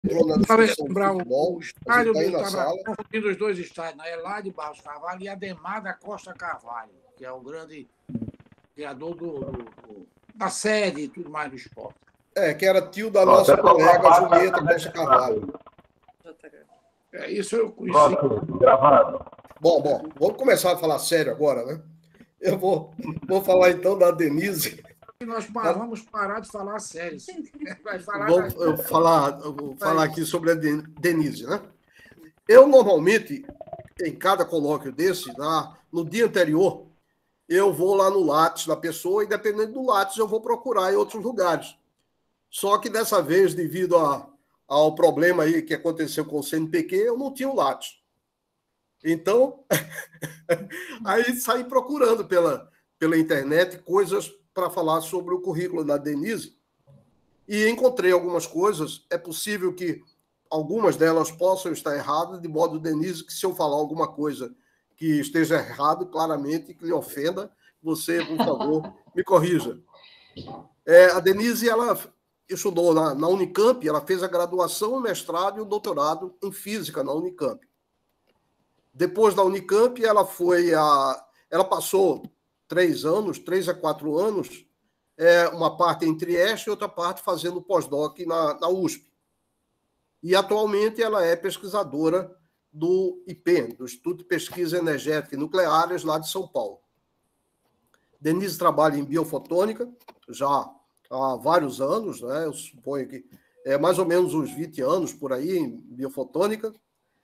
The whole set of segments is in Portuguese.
entrou na Para discussão do lembrar futebol, o a gente estádio, está aí eu na estava sala. confundindo os dois estádios, né? Eládio de Barros Carvalho e Ademar da Costa Carvalho, que é o grande criador da sede e tudo mais do esporte. Que era tio da nossa colega Julieta Costa Carvalho. Isso eu conheci. Gravado. Bom, vamos começar a falar sério agora, né? Eu vou falar então da Denise. Nós vamos parar de falar sério. Vai falar vou falar aqui sobre a Denise, né? Eu, normalmente, em cada colóquio desse, no dia anterior, eu vou lá no Lattes da pessoa e, dependendo do Lattes, eu vou procurar em outros lugares. Só que dessa vez, devido ao problema aí que aconteceu com o CNPq, eu não tinha o Lattes. Então, aí saí procurando pela internet coisas para falar sobre o currículo da Denise e encontrei algumas coisas. É possível que algumas delas possam estar erradas, de modo, Denise, que se eu falar alguma coisa que esteja errado, claramente, que lhe ofenda, você, por favor, me corrija. A Denise, ela estudou na Unicamp, ela fez a graduação, o mestrado e o doutorado em física na Unicamp. Depois da Unicamp, ela passou 3 a 4 anos, uma parte em Trieste e outra parte fazendo pós-doc na USP. E, atualmente, ela é pesquisadora do IPEN, do Instituto de Pesquisa Energética e Nucleares, lá de São Paulo. Denise trabalha em biofotônica já há vários anos, né? Eu suponho que mais ou menos uns 20 anos por aí em biofotônica,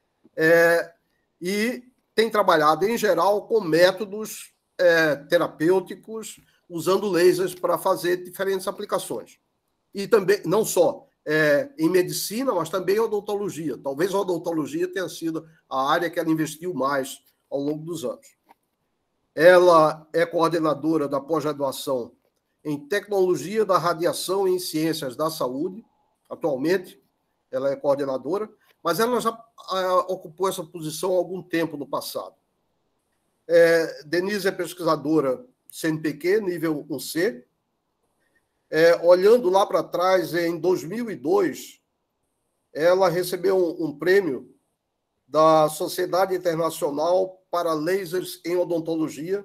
e tem trabalhado, em geral, com métodos terapêuticos, usando lasers para fazer diferentes aplicações. E também, não só em medicina, mas também em odontologia. Talvez a odontologia tenha sido a área que ela investiu mais ao longo dos anos. Ela é coordenadora da pós-graduação em Tecnologia da Radiação e em Ciências da Saúde. Atualmente, ela é coordenadora, mas ela já ocupou essa posição há algum tempo no passado. Denise é pesquisadora CNPq, nível 1C. Olhando lá para trás, em 2002, ela recebeu um prêmio da Sociedade Internacional para Lasers em Odontologia,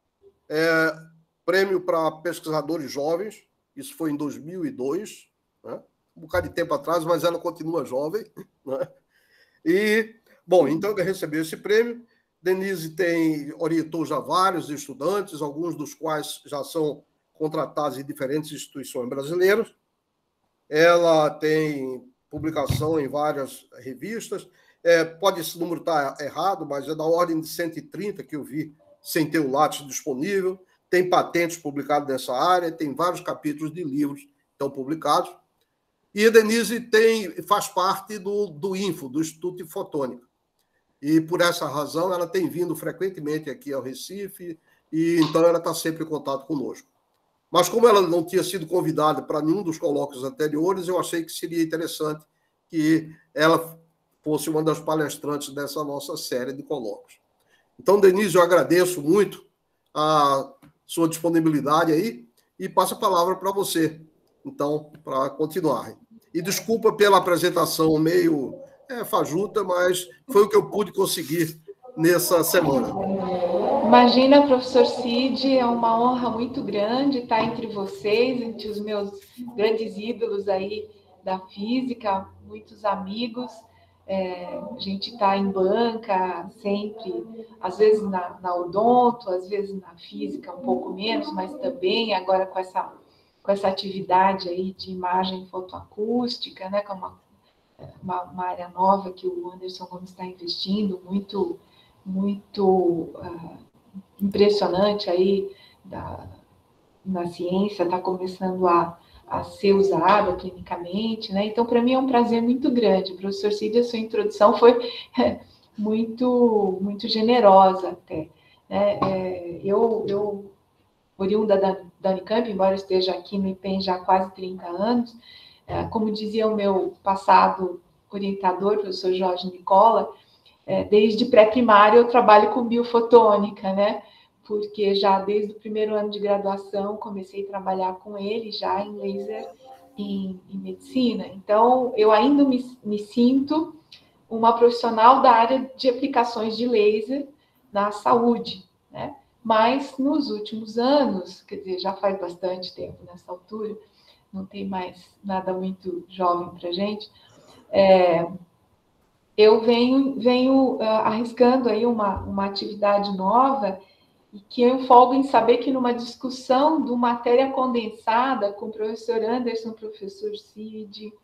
prêmio para pesquisadores jovens, isso foi em 2002, né? Um bocado de tempo atrás, mas ela continua jovem, né? E, bom, então ela recebeu esse prêmio. Denise orientou já vários estudantes, alguns dos quais já são contratados em diferentes instituições brasileiras. Ela tem publicação em várias revistas. Pode esse número estar errado, mas é da ordem de 130 que eu vi, sem ter o Lattes disponível. Tem patentes publicadas nessa área, tem vários capítulos de livros que estão publicados. E a Denise faz parte do INFO, do Instituto de Fotônica. E, por essa razão, ela tem vindo frequentemente aqui ao Recife, e então ela está sempre em contato conosco. Mas, como ela não tinha sido convidada para nenhum dos colóquios anteriores, eu achei que seria interessante que ela fosse uma das palestrantes dessa nossa série de colóquios. Então, Denise, eu agradeço muito a sua disponibilidade aí e passo a palavra para você, então, para continuar. E desculpa pela apresentação meio fajuta, mas foi o que eu pude conseguir nessa semana. Imagina, professor Cid, é uma honra muito grande estar entre vocês, entre os meus grandes ídolos aí da física, muitos amigos. A gente está em banca sempre, às vezes na odonto, às vezes na física um pouco menos, mas também agora com essa atividade aí de imagem fotoacústica, né, que é uma área nova que o Anderson Gomes está investindo, muito impressionante aí na ciência, está começando a ser usada clinicamente, né? Então, para mim é um prazer muito grande. Professor Cid, a sua introdução foi muito generosa até. Eu oriunda da Unicamp, embora eu esteja aqui no IPEN já há quase 30 anos, como dizia o meu passado orientador, professor Jorge Nicola, desde pré-primário eu trabalho com biofotônica, né? Porque já desde o primeiro ano de graduação comecei a trabalhar com ele já em laser em medicina, então eu ainda me sinto uma profissional da área de aplicações de laser na saúde, né? Mas nos últimos anos, quer dizer, já faz bastante tempo nessa altura, não tem mais nada muito jovem para a gente, eu venho arriscando aí uma atividade nova e que eu folgo em saber que numa discussão do matéria condensada com o professor Anderson, professor Cid,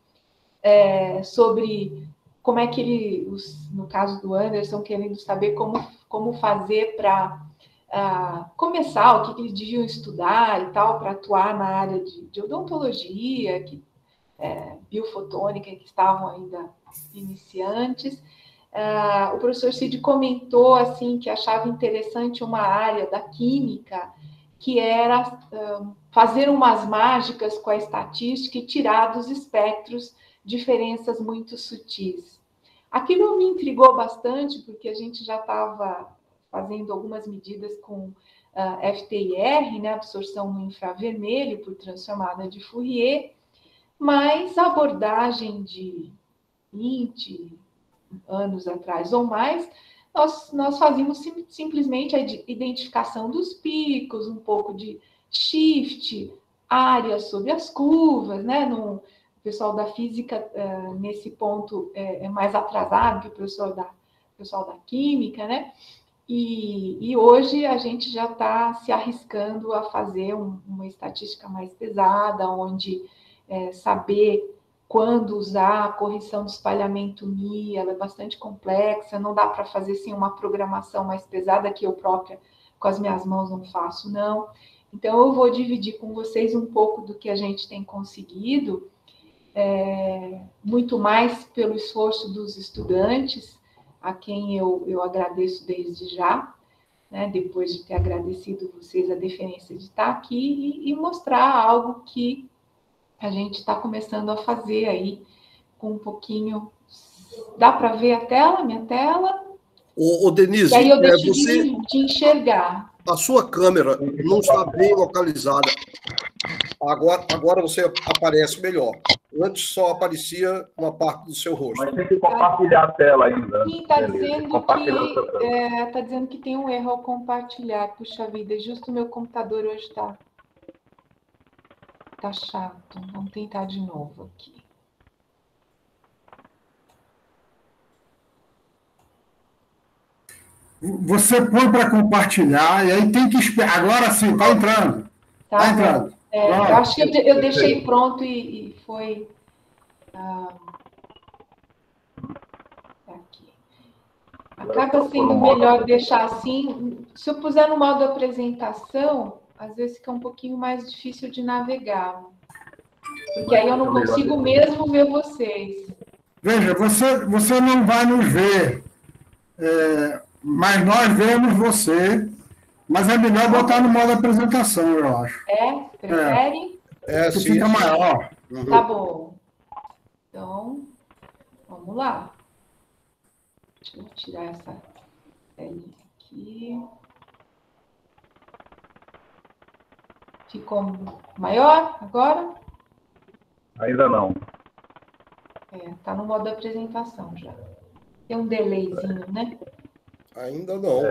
sobre como é que ele, no caso do Anderson, querendo saber como fazer para começar, o que eles deviam estudar e tal, para atuar na área de odontologia, biofotônica, que estavam ainda iniciantes. O professor Cid comentou assim que achava interessante uma área da química, que era fazer umas mágicas com a estatística e tirar dos espectros diferenças muito sutis. Aquilo me intrigou bastante, porque a gente já estava fazendo algumas medidas com FTIR, né, absorção no infravermelho por transformada de Fourier, mas a abordagem de 20 anos atrás ou mais, nós fazíamos simplesmente a identificação dos picos, um pouco de shift, área sobre as curvas, né? O pessoal da física, nesse ponto, é mais atrasado que o pessoal da química, né? E hoje a gente já está se arriscando a fazer uma estatística mais pesada, onde saber quando usar a correção do espalhamento Mi, ela é bastante complexa, não dá para fazer assim, uma programação mais pesada que eu própria, com as minhas mãos, não faço, não. Então, eu vou dividir com vocês um pouco do que a gente tem conseguido, muito mais pelo esforço dos estudantes, a quem eu agradeço desde já, né, depois de ter agradecido vocês a deferência de estar aqui, e mostrar algo que a gente está começando a fazer aí, com um pouquinho... Dá para ver a tela, minha tela? Denise, e aí eu deixo de enxergar. A sua câmera não está bem localizada. Agora você aparece melhor. Antes só aparecia uma parte do seu rosto. Mas tem que compartilhar a tela ainda. Sim, está dizendo que tem um erro ao compartilhar. Puxa vida, justo o meu computador hoje está chato. Vamos tentar de novo aqui. Você põe para compartilhar e aí tem que esperar. Agora sim, está entrando. Está entrando. Eu acho que eu deixei pronto e foi... aqui. Acaba sendo melhor deixar assim. Se eu puser no modo apresentação, às vezes fica um pouquinho mais difícil de navegar. Porque aí eu não consigo mesmo ver vocês. Veja, você não vai nos ver, mas nós vemos você. Mas é melhor botar no modo apresentação, eu acho. Prefere? Sim, fica maior. Uhum. Tá bom. Então, vamos lá. Deixa eu tirar essa telinha aqui. Ficou maior agora? Ainda não. Tá no modo apresentação já. Tem um delayzinho, né? Ainda não.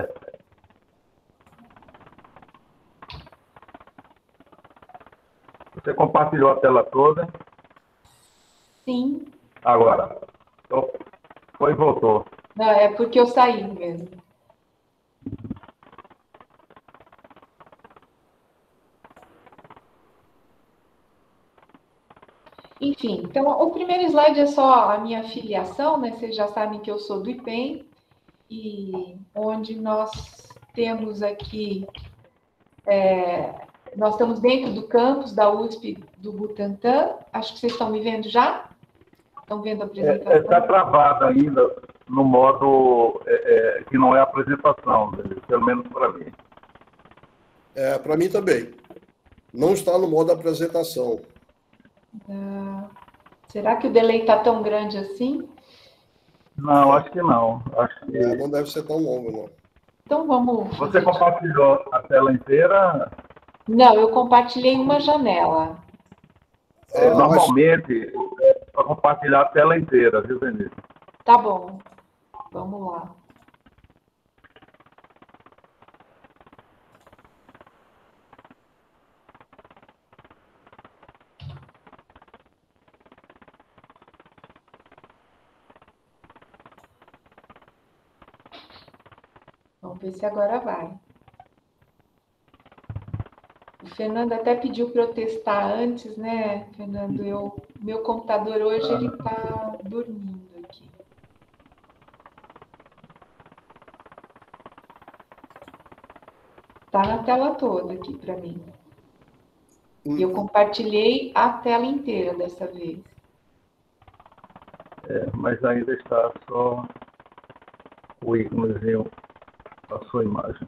Você compartilhou a tela toda? Sim. Agora. Foi e voltou. Não, é porque eu saí mesmo. Enfim, então, o primeiro slide é só a minha filiação, né? Vocês já sabem que eu sou do IPEM, e onde nós temos aqui... nós estamos dentro do campus da USP do Butantã. Acho que vocês estão me vendo já? Estão vendo a apresentação? Está travado ainda no modo que não é apresentação, pelo menos para mim. Para mim também. Não está no modo apresentação. Será que o delay está tão grande assim? Não, acho que não. Acho que... não deve ser tão longo, não. Então vamos... Você compartilhou a tela inteira? Não, eu compartilhei uma janela. Normalmente, para compartilhar a tela inteira, viu, Denise? Tá bom. Vamos lá. Vamos ver se agora vai. O Fernando até pediu para eu testar antes, né, Fernando? Meu computador hoje ele está dormindo aqui. Está na tela toda aqui para mim. E eu compartilhei a tela inteira dessa vez. Mas ainda está só o íconezinho da sua imagem.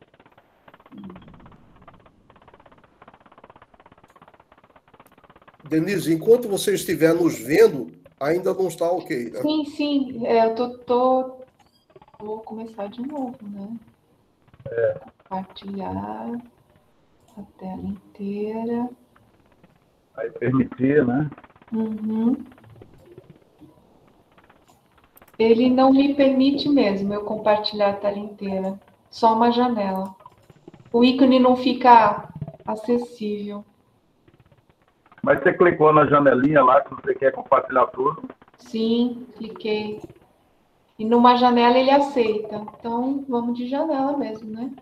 Denise, enquanto você estiver nos vendo, ainda não está ok, né? Sim, sim. Vou começar de novo, né? Compartilhar a tela inteira. Aí permitir, né? Uhum. Ele não me permite mesmo eu compartilhar a tela inteira. Só uma janela. O ícone não fica acessível. Mas você clicou na janelinha lá que você quer compartilhar tudo? Sim, cliquei. E numa janela ele aceita. Então, vamos de janela mesmo, né?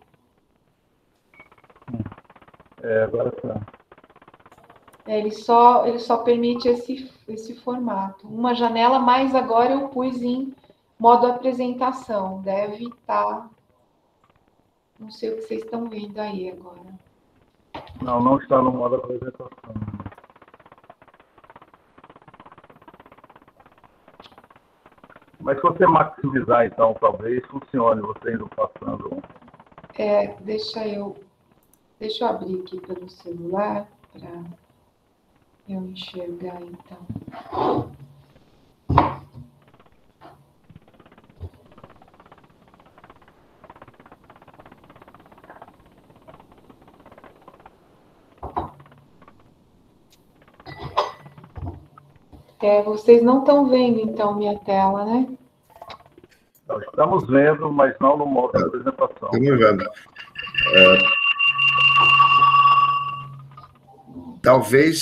Agora tá. Ele só permite esse formato. Uma janela, mas agora eu pus em modo apresentação. Deve estar... Não sei o que vocês estão vendo aí agora. Não está no modo apresentação. Mas se você maximizar, então, talvez funcione você indo passando. Deixa eu abrir aqui pelo celular para eu enxergar, então. Vocês não estão vendo, então, minha tela, né? Nós estamos vendo, mas não no modo de apresentação. Estamos vendo. Talvez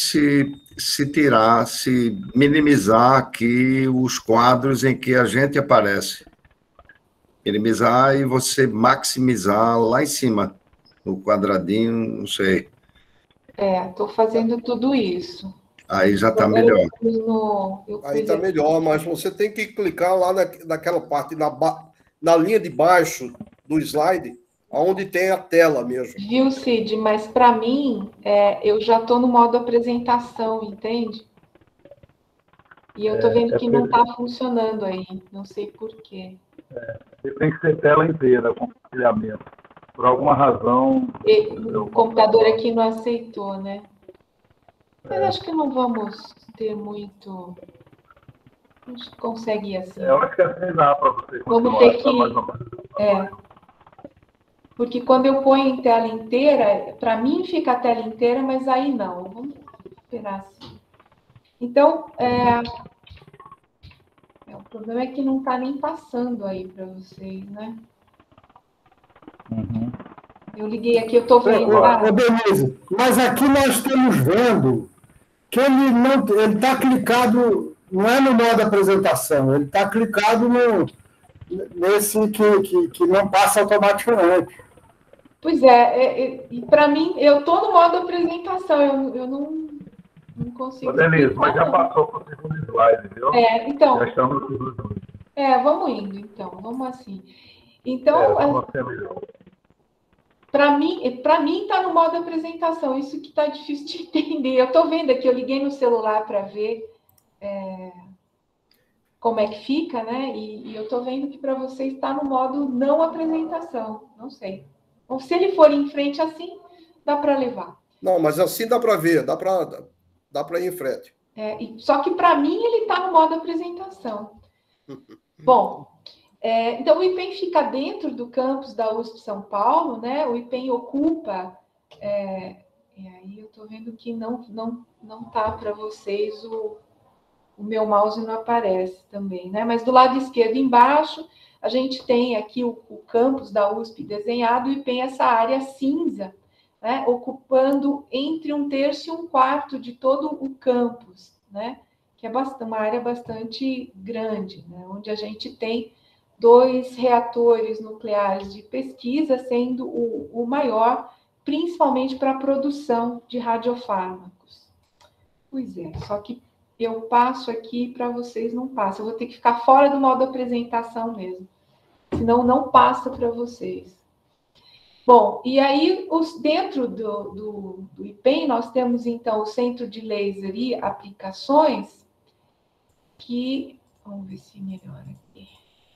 se minimizar aqui os quadros em que a gente aparece. Minimizar e você maximizar lá em cima, no quadradinho, não sei. Estou fazendo tudo isso. Aí já está melhor. Aí está melhor, mas você tem que clicar lá naquela parte, na linha de baixo do slide, onde tem a tela mesmo. Viu, Cid? Mas para mim, eu já estou no modo apresentação, entende? E eu estou vendo que não está funcionando aí. Não sei por quê. Tem que ser tela inteira, compartilhamento. Por alguma razão... O computador aqui não aceitou, né? Mas acho que não vamos ter muito... A gente consegue ir assim. Eu acho que assim dá para você continuar. Vamos ter que... Porque quando eu ponho em tela inteira, para mim fica a tela inteira, mas aí não. Vamos esperar assim. Então, o problema é que não está nem passando aí para vocês, né? Uhum. Eu liguei aqui, eu estou vendo. Denise, mas aqui nós estamos vendo que ele está clicado, não é no modo apresentação, ele está clicado nesse que não passa automaticamente. Pois e para mim, eu estou no modo apresentação, eu não consigo. Denise, mas já passou para o segundo slide, viu? Então. Já estamos no segundo slide. Vamos indo, então, vamos assim. Então, para mim está no modo apresentação, isso que está difícil de entender. Eu estou vendo aqui, eu liguei no celular para ver como é que fica, né? E eu estou vendo que para vocês está no modo não apresentação, não sei. Ou se ele for em frente assim, dá para levar. Não, mas assim dá para ver, dá para ir em frente. Só que para mim ele está no modo apresentação. Bom, então o IPEM fica dentro do campus da USP São Paulo, né? O IPEM ocupa E aí eu estou vendo que não tá para vocês, o meu mouse não aparece também, né? Mas do lado esquerdo embaixo, a gente tem aqui o campus da USP desenhado e tem essa área cinza, né? Ocupando entre 1/3 e 1/4 de todo o campus, né? Que é uma área bastante grande, né? Onde a gente tem 2 reatores nucleares de pesquisa, sendo o maior, principalmente para a produção de radiofármacos. Pois é, só que eu passo aqui para vocês não passa. Eu vou ter que ficar fora do modo apresentação mesmo, senão não passa para vocês. Bom, e aí dentro do IPEM nós temos então o Centro de Laser e Aplicações, que vamos ver se melhora aqui.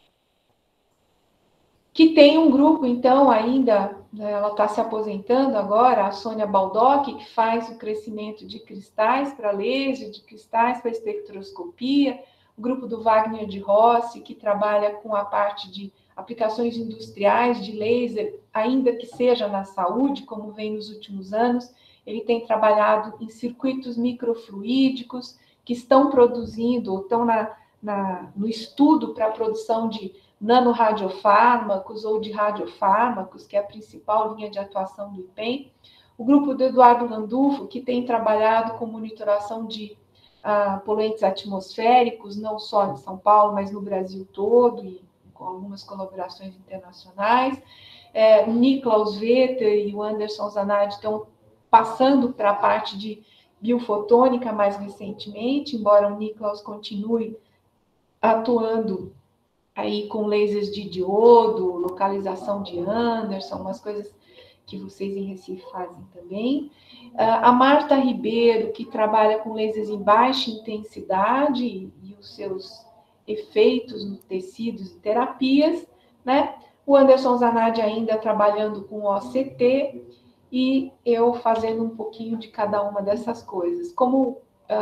Que tem um grupo, então, ainda, né, ela está se aposentando agora, a Sônia Baldock, que faz o crescimento de cristais para laser, de cristais para espectroscopia, o grupo do Wagner de Rossi, que trabalha com a parte de aplicações industriais de laser, ainda que seja na saúde, como vem nos últimos anos. Ele tem trabalhado em circuitos microfluídicos que estão produzindo, ou estão no estudo para a produção de nanoradiofármacos ou de radiofármacos, que é a principal linha de atuação do IPEM. O grupo do Eduardo Landulfo, que tem trabalhado com monitoração de poluentes atmosféricos, não só em São Paulo, mas no Brasil todo, e com algumas colaborações internacionais. O Niklaus Vetter e o Anderson Zanardi estão passando para a parte de biofotônica mais recentemente, embora o Niklaus continue atuando aí com lasers de diodo, localização de Anderson, umas coisas que vocês em Recife fazem também. A Marta Ribeiro, que trabalha com lasers em baixa intensidade e os seus efeitos nos tecidos e terapias, né? O Anderson Zanardi ainda trabalhando com OCT e eu fazendo um pouquinho de cada uma dessas coisas. Como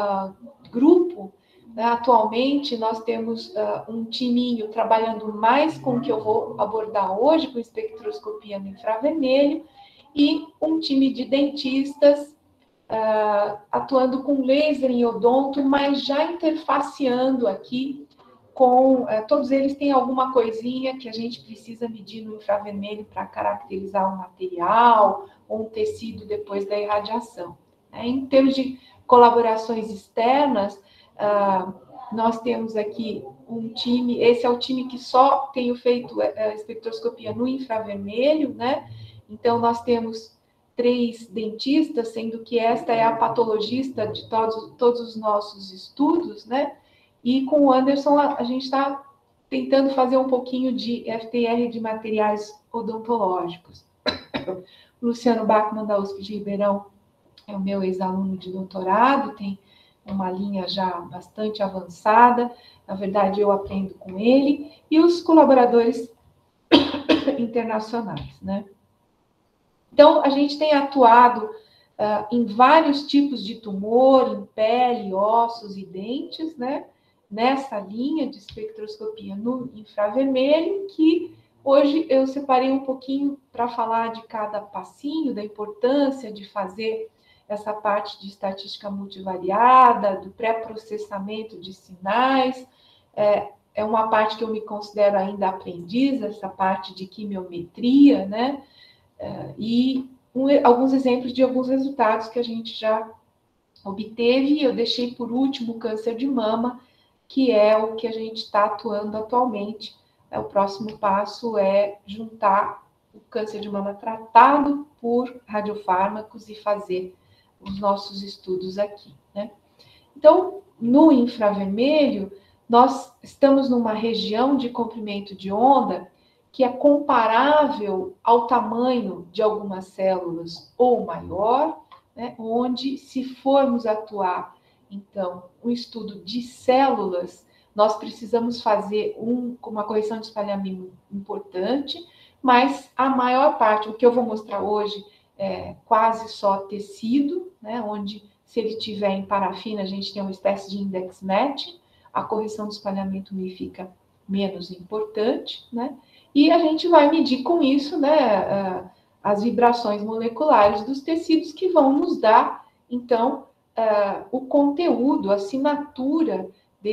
grupo, atualmente, nós temos um timinho trabalhando mais com o que eu vou abordar hoje, com espectroscopia no infravermelho, e um time de dentistas atuando com laser em odonto, mas já interfaceando aqui com... todos eles têm alguma coisinha que a gente precisa medir no infravermelho para caracterizar um material ou um tecido depois da irradiação. Em termos de colaborações externas, nós temos aqui um time, esse é o time que só tem feito espectroscopia no infravermelho, né? Então, nós temos 3 dentistas, sendo que esta é a patologista de todos os nossos estudos, né? E com o Anderson, a gente está tentando fazer um pouquinho de FTR de materiais odontológicos. O Luciano Bachmann, da USP de Ribeirão, é o meu ex-aluno de doutorado, tem uma linha já bastante avançada, na verdade eu aprendo com ele, e os colaboradores internacionais, né? Então, a gente tem atuado em vários tipos de tumor, em pele, ossos e dentes, né? Nessa linha de espectroscopia no infravermelho, que hoje eu separei um pouquinho para falar de cada passinho, da importância de fazer essa parte de estatística multivariada, do pré-processamento de sinais. É uma parte que eu me considero ainda aprendiz, essa parte de quimiometria, né? E alguns exemplos de alguns resultados que a gente já obteve. Eu deixei por último o câncer de mama, que é o que a gente está atuando atualmente. O próximo passo é juntar o câncer de mama tratado por radiofármacos e fazer os nossos estudos aqui, né? Então, no infravermelho, nós estamos numa região de comprimento de onda que é comparável ao tamanho de algumas células ou maior, né? Onde, se formos atuar, então, um estudo de células, nós precisamos fazer uma correção de espalhamento importante, mas a maior parte, o que eu vou mostrar hoje, é quase só tecido, né? Onde, se ele tiver em parafina, a gente tem uma espécie de index match, a correção do espalhamento me fica menos importante, né? E a gente vai medir com isso, né, as vibrações moleculares dos tecidos que vão nos dar, então, o conteúdo, a assinatura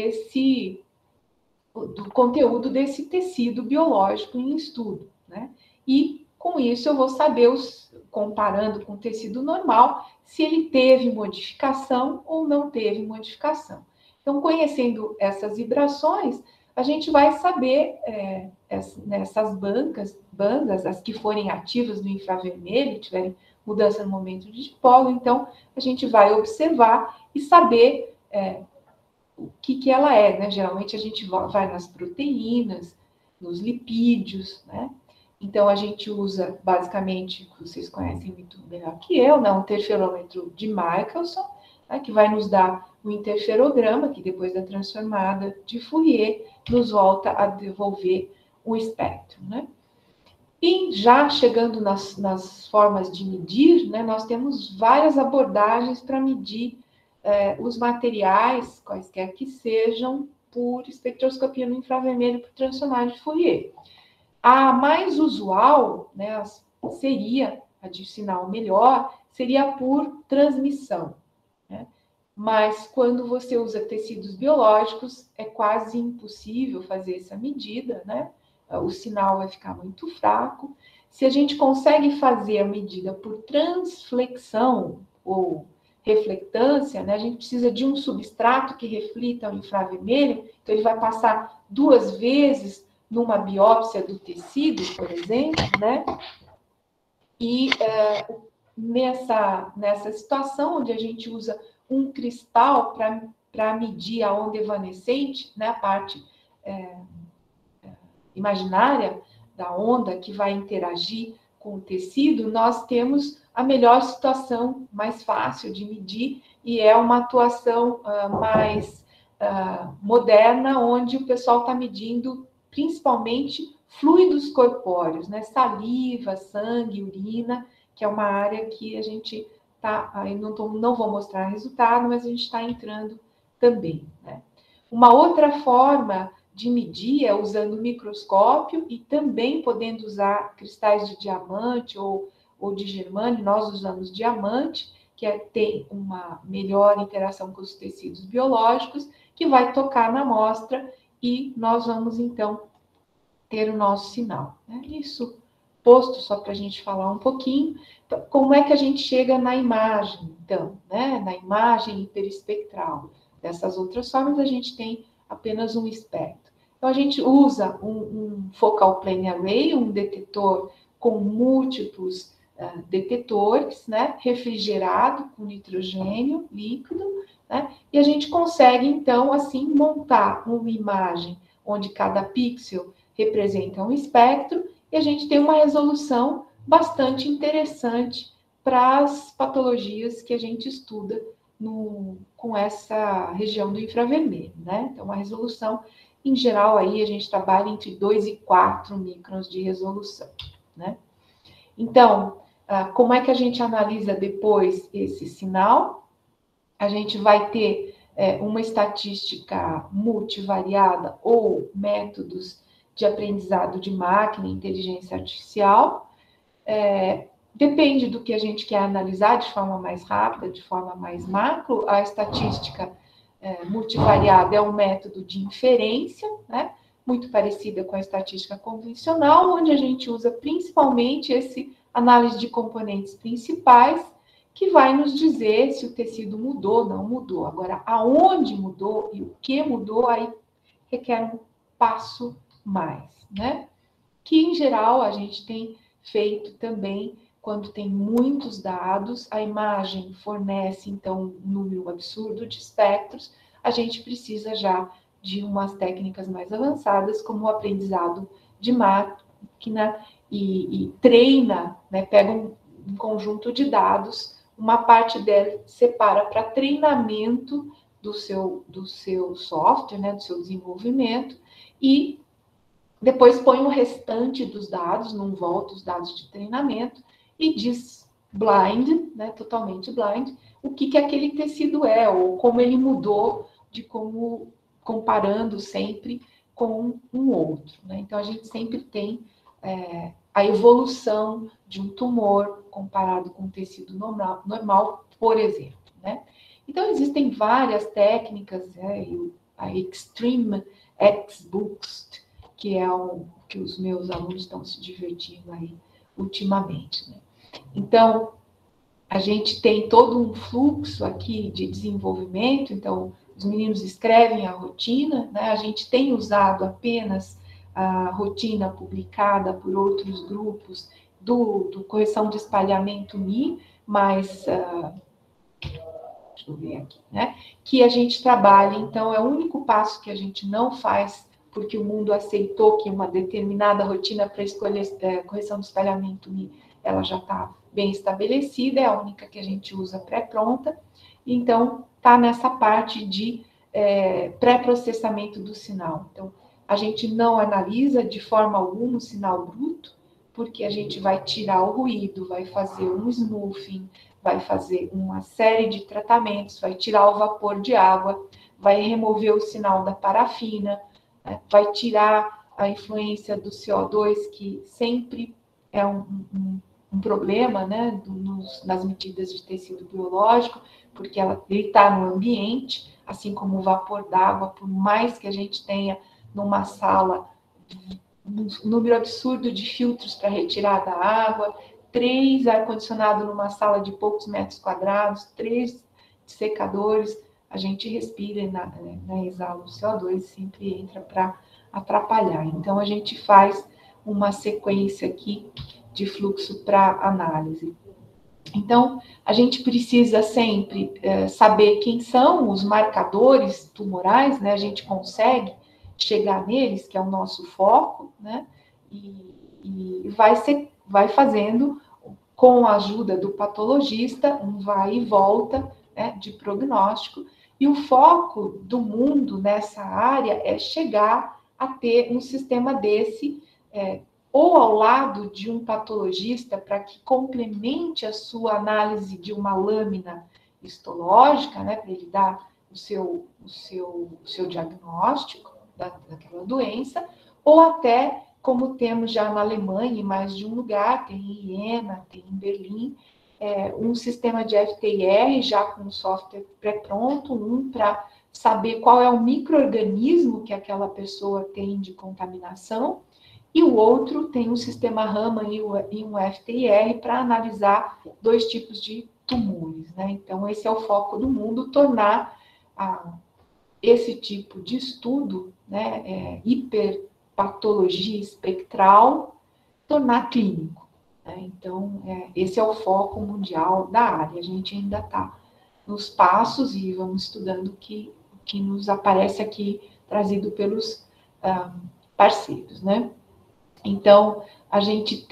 do conteúdo desse tecido biológico em estudo, né? E, com isso, eu vou saber, comparando com o tecido normal, se ele teve modificação ou não teve modificação. Então, conhecendo essas vibrações, a gente vai saber, nessas bandas, as que forem ativas no infravermelho, tiverem mudança no momento de dipolo, então, a gente vai observar e saber o que ela é, né? Geralmente, a gente vai nas proteínas, nos lipídios, né? Então, a gente usa, basicamente, vocês conhecem muito melhor que eu, né? Um interferômetro de Michelson, né? Que vai nos dar o interferograma, que depois da transformada de Fourier, nos volta a devolver o espectro, né? E já chegando nas formas de medir, né? Nós temos várias abordagens para medir os materiais, quaisquer que sejam, por espectroscopia no infravermelho por transformada de Fourier. A mais usual, né, seria, a de sinal melhor, seria por transmissão, né? Mas quando você usa tecidos biológicos, é quase impossível fazer essa medida, né? O sinal vai ficar muito fraco. Se a gente consegue fazer a medida por transflexão ou reflectância, né, a gente precisa de um substrato que reflita o infravermelho, então ele vai passar 2 vezes numa biópsia do tecido, por exemplo, né? E nessa situação onde a gente usa um cristal para medir a onda evanescente, né, a parte imaginária da onda que vai interagir com o tecido, nós temos a melhor situação, mais fácil de medir, e é uma atuação mais moderna, onde o pessoal está medindo principalmente fluidos corpóreos, né? Saliva, sangue, urina, que é uma área que a gente está, aí não vou mostrar resultado, mas a gente está entrando também, né? Uma outra forma de medir é usando o microscópio e também podendo usar cristais de diamante ou de germânio. Nós usamos diamante, que tem uma melhor interação com os tecidos biológicos, que vai tocar na amostra e nós vamos, então, ter o nosso sinal, né? Isso posto, só para a gente falar um pouquinho, então, como é que a gente chega na imagem, então, né? Na imagem hiperespectral. Dessas outras formas, a gente tem apenas um espectro. Então, a gente usa um focal plane array, um detetor com múltiplos detetores, né? Refrigerado com nitrogênio líquido, né? E a gente consegue, então, assim, montar uma imagem onde cada pixel representa um espectro, e a gente tem uma resolução bastante interessante para as patologias que a gente estuda com essa região do infravermelho, né? Então, uma resolução, em geral, aí a gente trabalha entre 2 e 4 microns de resolução, né? Então, como é que a gente analisa depois esse sinal? A gente vai ter uma estatística multivariada ou métodos de aprendizado de máquina e inteligência artificial. Depende do que a gente quer analisar de forma mais rápida, de forma mais macro. A estatística multivariada é um método de inferência, né? Muito parecida com a estatística convencional, onde a gente usa principalmente esse análise de componentes principais, que vai nos dizer se o tecido mudou ou não mudou. Agora, aonde mudou e o que mudou, aí requer um passo mais, né? Que, em geral, a gente tem feito também quando tem muitos dados, a imagem fornece, então, um número absurdo de espectros, a gente precisa já de umas técnicas mais avançadas, como o aprendizado de máquina, e treina, né? Pega um conjunto de dados, uma parte dela separa para treinamento do seu software, né? Do seu desenvolvimento, e depois põe o restante dos dados, não volta os dados de treinamento, e diz blind, né, totalmente blind, o que aquele tecido é, ou como ele mudou, comparando sempre com um outro, né? Então, a gente sempre tem a evolução de um tumor comparado com um tecido normal, por exemplo, né? Então, existem várias técnicas, né? A Extreme X-Boost, que é o que os meus alunos estão se divertindo aí ultimamente, né? Então, a gente tem todo um fluxo aqui de desenvolvimento, então, os meninos escrevem a rotina, né? A gente tem usado apenas a rotina publicada por outros grupos do correção de espalhamento Mi, mas, deixa eu ver aqui, né? Que a gente trabalha, então, é o único passo que a gente não faz, porque o mundo aceitou que uma determinada rotina para escolher correção de espalhamento Mi, ela já está bem estabelecida, é a única que a gente usa pré-pronta, então, está nessa parte de pré-processamento do sinal. Então, a gente não analisa de forma alguma o sinal bruto, porque a gente vai tirar o ruído, vai fazer um smoothing, vai fazer uma série de tratamentos, vai tirar o vapor de água, vai remover o sinal da parafina, né? Vai tirar a influência do CO2, que sempre é um problema, né, nas medidas de tecido biológico, porque ele está no ambiente, assim como o vapor d'água, por mais que a gente tenha numa sala um número absurdo de filtros para retirar da água, 3 ar-condicionado numa sala de poucos metros quadrados, 3 secadores, a gente respira e exala o CO2, sempre entra para atrapalhar. Então, a gente faz uma sequência aqui de fluxo para análise. Então, a gente precisa sempre saber quem são os marcadores tumorais, né? A gente consegue chegar neles, que é o nosso foco, né? E vai fazendo, com a ajuda do patologista, um vai e volta, né, de prognóstico. E o foco do mundo nessa área é chegar a ter um sistema desse, ou ao lado de um patologista, para que complemente a sua análise de uma lâmina histológica, né, para ele dar o seu diagnóstico daquela doença, ou até, como temos já na Alemanha, em mais de um lugar, tem em Iena, tem em Berlim, um sistema de FTIR, já com um software pré-pronto, para saber qual é o micro-organismo que aquela pessoa tem de contaminação, e o outro tem um sistema Raman e um FTIR para analisar 2 tipos de tumores, né? Então, esse é o foco do mundo, tornar esse tipo de estudo, né, hiperpatologia espectral, tornar clínico, né? Então, esse é o foco mundial da área. A gente ainda está nos passos e vamos estudando o que nos aparece aqui, trazido pelos parceiros, né? Então, a gente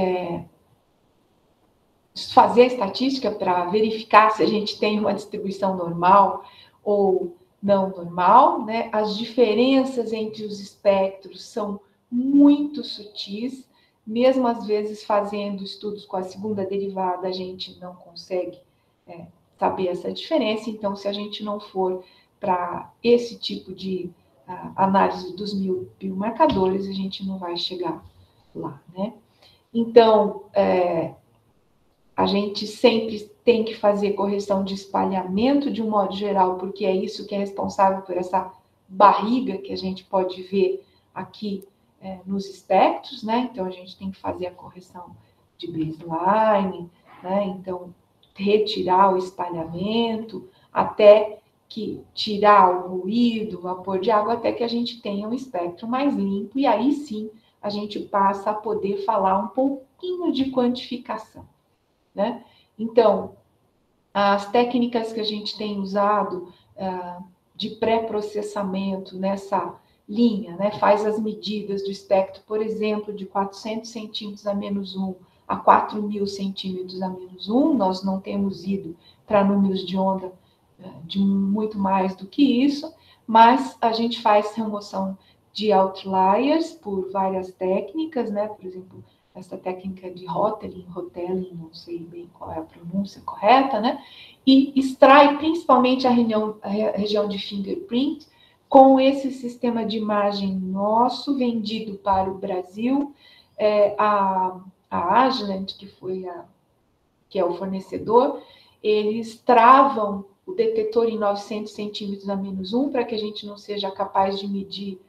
fazer a estatística para verificar se a gente tem uma distribuição normal ou não normal, né? As diferenças entre os espectros são muito sutis, mesmo às vezes fazendo estudos com a segunda derivada, a gente não consegue saber essa diferença. Então, se a gente não for para esse tipo de análise dos biomarcadores, a gente não vai chegar lá, né? Então, a gente sempre tem que fazer correção de espalhamento de um modo geral, porque é isso que é responsável por essa barriga que a gente pode ver aqui nos espectros, né? Então, a gente tem que fazer a correção de baseline, né? Então, retirar o espalhamento, até que tirar o ruído, o vapor de água, até que a gente tenha um espectro mais limpo, e aí sim a gente passa a poder falar um pouquinho de quantificação, né? Então, as técnicas que a gente tem usado de pré-processamento nessa linha, né, faz as medidas do espectro, por exemplo, de 400 centímetros a menos 1 a 4.000 centímetros a menos 1, nós não temos ido para números de onda de muito mais do que isso, mas a gente faz remoção de outliers por várias técnicas, né? Por exemplo, essa técnica de Hotelling, não sei bem qual é a pronúncia correta, né? E extrai principalmente a região de fingerprint com esse sistema de imagem nosso, vendido para o Brasil, a Agilent, que é o fornecedor, eles travam o detetor em 900 centímetros a -1 para que a gente não seja capaz de medir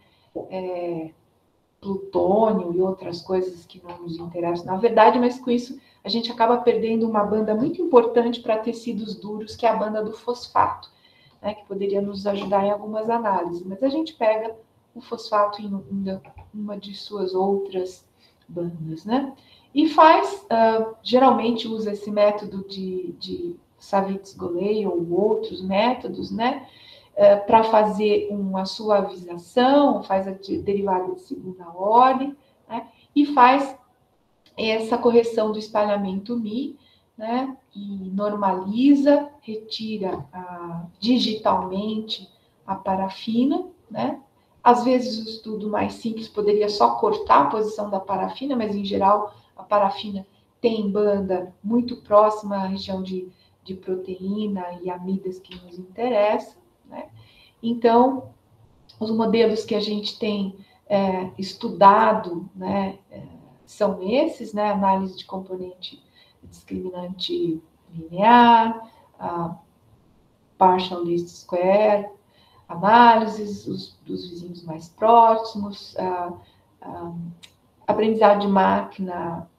plutônio e outras coisas que não nos interessam, na verdade, mas com isso a gente acaba perdendo uma banda muito importante para tecidos duros, que é a banda do fosfato, né, que poderia nos ajudar em algumas análises, mas a gente pega o fosfato em uma de suas outras bandas, né? E geralmente usa esse método de Savitz-Golay ou outros métodos, né? Para fazer uma suavização, faz a derivada de segunda ordem, né? E faz essa correção do espalhamento Mi, né? E normaliza, retira digitalmente a parafina, né? Às vezes o estudo mais simples poderia só cortar a posição da parafina, mas em geral a parafina tem banda muito próxima à região de proteína e amidas que nos interessam, né? Então, os modelos que a gente tem estudado, né, são esses, né? Análise de componente discriminante linear, partial least square, análises dos vizinhos mais próximos, aprendizado de máquina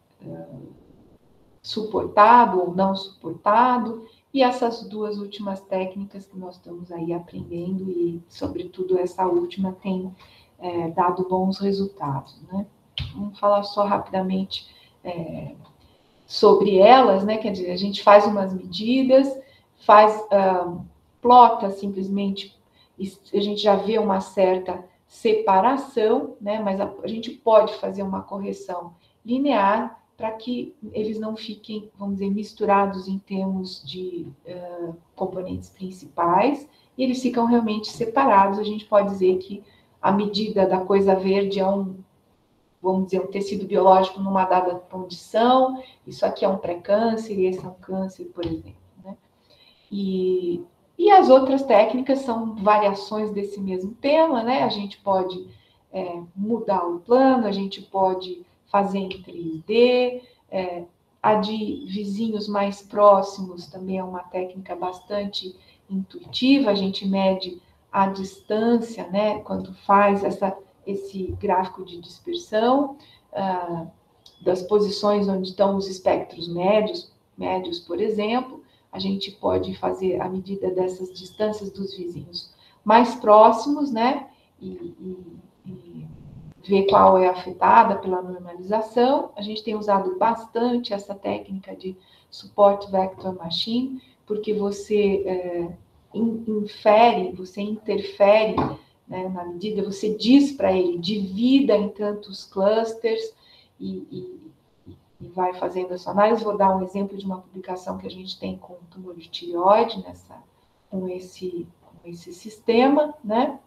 suportado ou não suportado, e essas duas últimas técnicas que nós estamos aí aprendendo, e, sobretudo, essa última tem dado bons resultados, né? Vamos falar só rapidamente sobre elas, né? Quer dizer, a gente faz umas medidas, plota simplesmente, a gente já vê uma certa separação, né? Mas a gente pode fazer uma correção linear para que eles não fiquem, vamos dizer, misturados em termos de componentes principais, e eles ficam realmente separados. A gente pode dizer que a medida da coisa verde é vamos dizer, um tecido biológico numa dada condição, isso aqui é um pré-câncer e esse é um câncer, por exemplo, né? E as outras técnicas são variações desse mesmo tema, né? A gente pode mudar o plano, a gente pode fazer em 3D, a de vizinhos mais próximos também é uma técnica bastante intuitiva, a gente mede a distância, né, quando faz esse gráfico de dispersão, das posições onde estão os espectros médios, por exemplo, a gente pode fazer a medida dessas distâncias dos vizinhos mais próximos, né, e ver qual é afetada pela normalização. A gente tem usado bastante essa técnica de Support Vector Machine, porque você você interfere, né, na medida, você diz para ele, divida em tantos clusters e vai fazendo a sua análise. Vou dar um exemplo de uma publicação que a gente tem com tumor de tireoide, com esse sistema, né?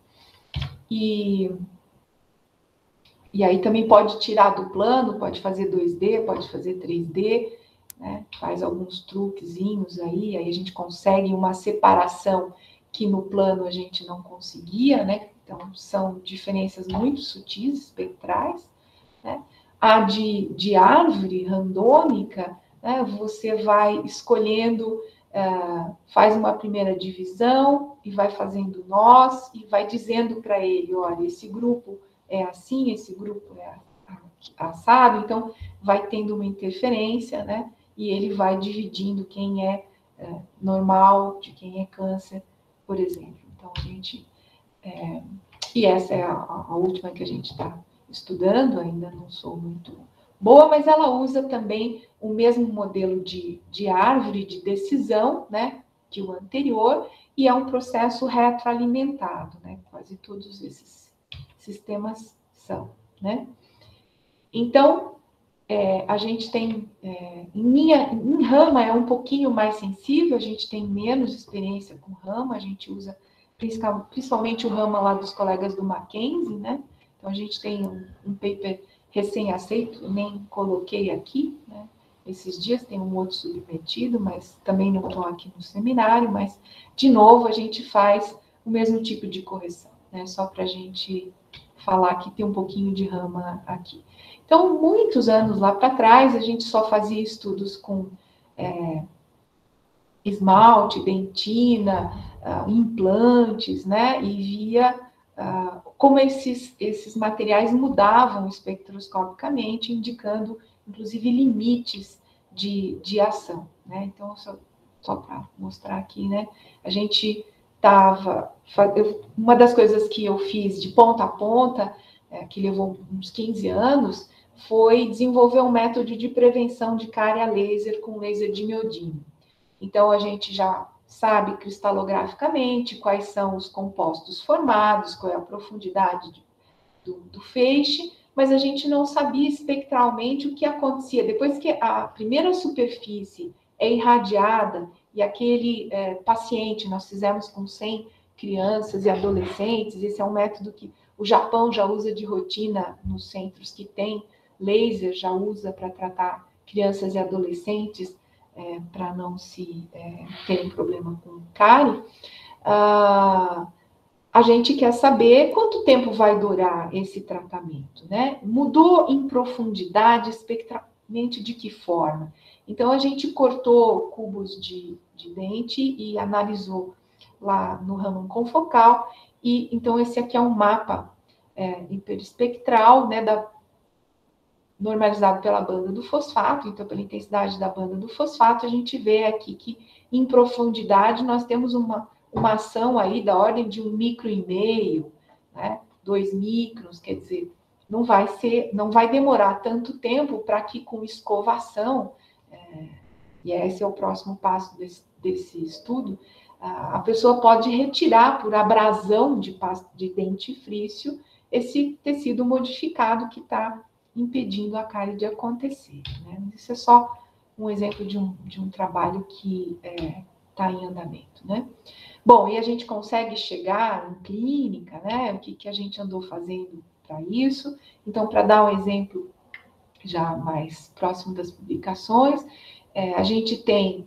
E aí também pode tirar do plano, pode fazer 2D, pode fazer 3D, né? Faz alguns truquezinhos aí a gente consegue uma separação que no plano a gente não conseguia, né? Então, são diferenças muito sutis, espectrais, né? A de árvore randômica, né? Você vai escolhendo, faz uma primeira divisão e vai fazendo nós e vai dizendo para ele, olha, esse grupo é assim, esse grupo é assado, então vai tendo uma interferência, né? E ele vai dividindo quem é normal de quem é câncer, por exemplo. Então, a gente... e essa é a última que a gente está estudando, ainda não sou muito boa, mas ela usa também o mesmo modelo de árvore de decisão, né, que o anterior, e é um processo retroalimentado, né? Quase todos esses sistemas são, né? Então, a gente tem, em rama é um pouquinho mais sensível, a gente tem menos experiência com rama, a gente usa principalmente o rama lá dos colegas do Mackenzie, né? Então, a gente tem um paper recém-aceito, nem coloquei aqui, né? Esses dias tem um outro submetido, mas também não estou aqui no seminário, mas, de novo, a gente faz o mesmo tipo de correção, né? Só para a gente falar que tem um pouquinho de rama aqui. Então, muitos anos lá para trás, a gente só fazia estudos com esmalte, dentina, implantes, né? E via como esses materiais mudavam espectroscopicamente, indicando, inclusive, limites de ação, né? Então, só para mostrar aqui, né? A gente uma das coisas que eu fiz de ponta a ponta, que levou uns 15 anos, foi desenvolver um método de prevenção de cárie a laser com laser de miodino. Então, a gente já sabe cristalograficamente quais são os compostos formados, qual é a profundidade do feixe, mas a gente não sabia espectralmente o que acontecia. Depois que a primeira superfície é irradiada, e aquele paciente, nós fizemos com 100 crianças e adolescentes, esse é um método que o Japão já usa de rotina nos centros que tem laser, já usa para tratar crianças e adolescentes, para não terem problema com cárie. A gente quer saber quanto tempo vai durar esse tratamento, né? Mudou em profundidade, espectralmente de que forma? Então, a gente cortou cubos de dente e analisou lá no Raman confocal, e então esse aqui é um mapa hiperespectral, né, normalizado pela banda do fosfato, então pela intensidade da banda do fosfato, a gente vê aqui que em profundidade nós temos uma ação aí da ordem de 1,5 micro, né, 2 microns, quer dizer, não vai demorar tanto tempo para que com escovação, e esse é o próximo passo desse estudo, a pessoa pode retirar por abrasão de dentifrício esse tecido modificado que está impedindo a cárie de acontecer, né? Isso é só um exemplo de um trabalho que está em andamento, né? Bom, e a gente consegue chegar em clínica, né? O que a gente andou fazendo para isso? Então, para dar um exemplo já mais próximo das publicações, a gente tem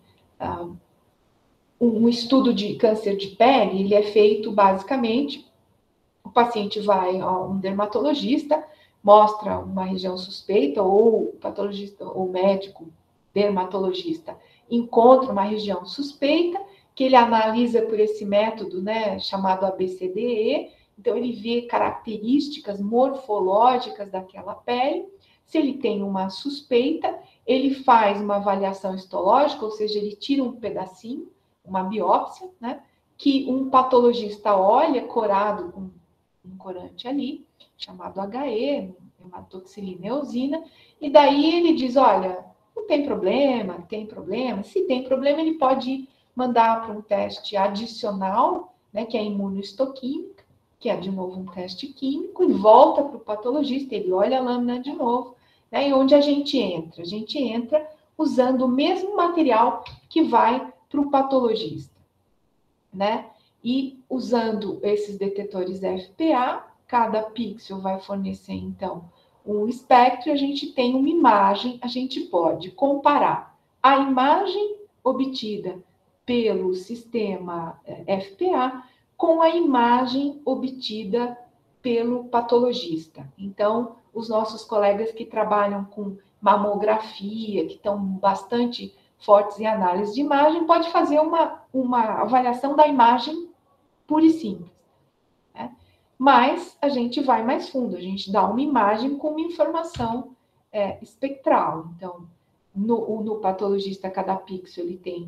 um estudo de câncer de pele, ele é feito basicamente, o paciente vai a um dermatologista, mostra uma região suspeita, ou o patologista ou médico dermatologista encontra uma região suspeita, que ele analisa por esse método, né, chamado ABCDE, então ele vê características morfológicas daquela pele. Se ele tem uma suspeita, ele faz uma avaliação histológica, ou seja, ele tira um pedacinho, uma biópsia, né, que um patologista olha corado com um corante ali, chamado HE, hematoxilina eosina, e daí ele diz, olha, não tem problema, tem problema. Se tem problema, ele pode mandar para um teste adicional, né, que é a imunohistoquímica, que é, de novo, um teste químico, e volta para o patologista, ele olha a lâmina de novo, né, e onde a gente entra? A gente entra usando o mesmo material que vai para o patologista, né? E usando esses detetores FPA, cada pixel vai fornecer, então, um espectro, e a gente tem uma imagem, a gente pode comparar a imagem obtida pelo sistema FPA com a imagem obtida pelo patologista. Então, os nossos colegas que trabalham com mamografia, que estão bastante fortes em análise de imagem, pode fazer uma avaliação da imagem pura e simples, né? Mas a gente vai mais fundo, a gente dá uma imagem com uma informação espectral. Então, no patologista, cada pixel ele tem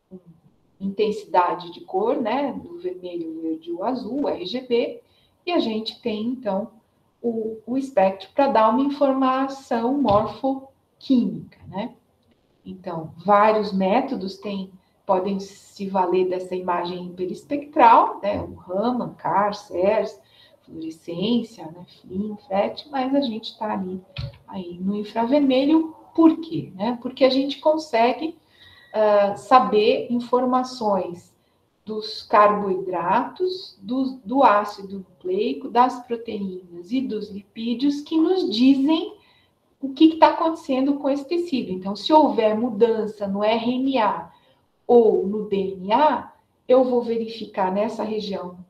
intensidade de cor, né, do vermelho, o verde e o azul, o RGB, e a gente tem, então, o espectro para dar uma informação morfoquímica, né? Então, vários métodos podem se valer dessa imagem hiperespectral, né, o Raman, CAR, CERS, fluorescência, né, FLIM, FET, mas a gente está ali aí no infravermelho. Por quê? Né? Porque a gente consegue saber informações dos carboidratos, do ácido nucleico, das proteínas e dos lipídios que nos dizem o que está acontecendo com esse tecido. Então, se houver mudança no RNA ou no DNA, eu vou verificar nessa região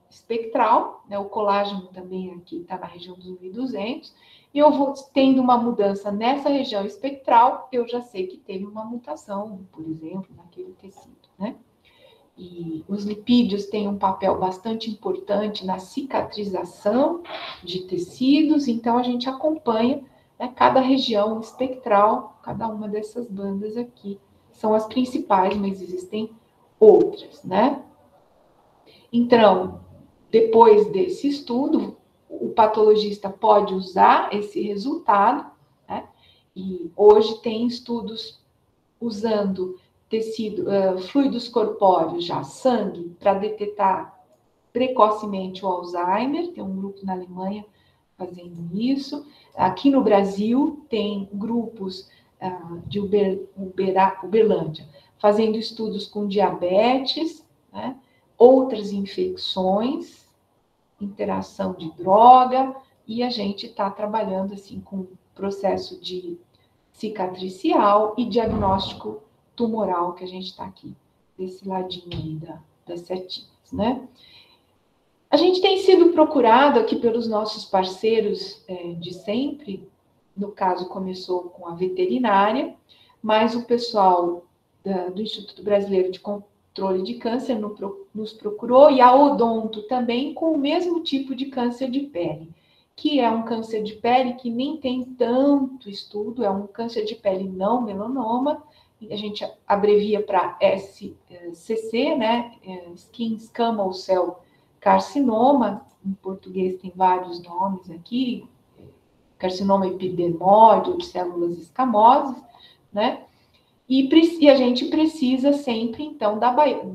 espectral, né? O colágeno também aqui está na região dos 1.200, e eu vou tendo uma mudança nessa região espectral, eu já sei que teve uma mutação, por exemplo, naquele tecido, né? E os lipídios têm um papel bastante importante na cicatrização de tecidos, então a gente acompanha, né, cada região espectral, cada uma dessas bandas aqui, são as principais, mas existem outras, né? Então, depois desse estudo, o patologista pode usar esse resultado, né? E hoje tem estudos usando tecido, fluidos corpóreos, já sangue, para detectar precocemente o Alzheimer. Tem um grupo na Alemanha fazendo isso. Aqui no Brasil tem grupos de Uberlândia fazendo estudos com diabetes, né? Outras infecções, interação de droga, e a gente está trabalhando assim com processo de cicatricial e diagnóstico tumoral, que a gente está aqui, desse ladinho aí das setinhas, né? A gente tem sido procurado aqui pelos nossos parceiros de sempre, no caso começou com a veterinária, mas o pessoal do Instituto Brasileiro de Controle de Câncer nos procurou, e a Odonto também, com o mesmo tipo de câncer de pele, que é um câncer de pele que nem tem tanto estudo, é um câncer de pele não melanoma, a gente abrevia para SCC, né? Skin Squamous Cell Carcinoma, em português tem vários nomes aqui, carcinoma epidermóide, de células escamosas, né? E a gente precisa sempre, então, da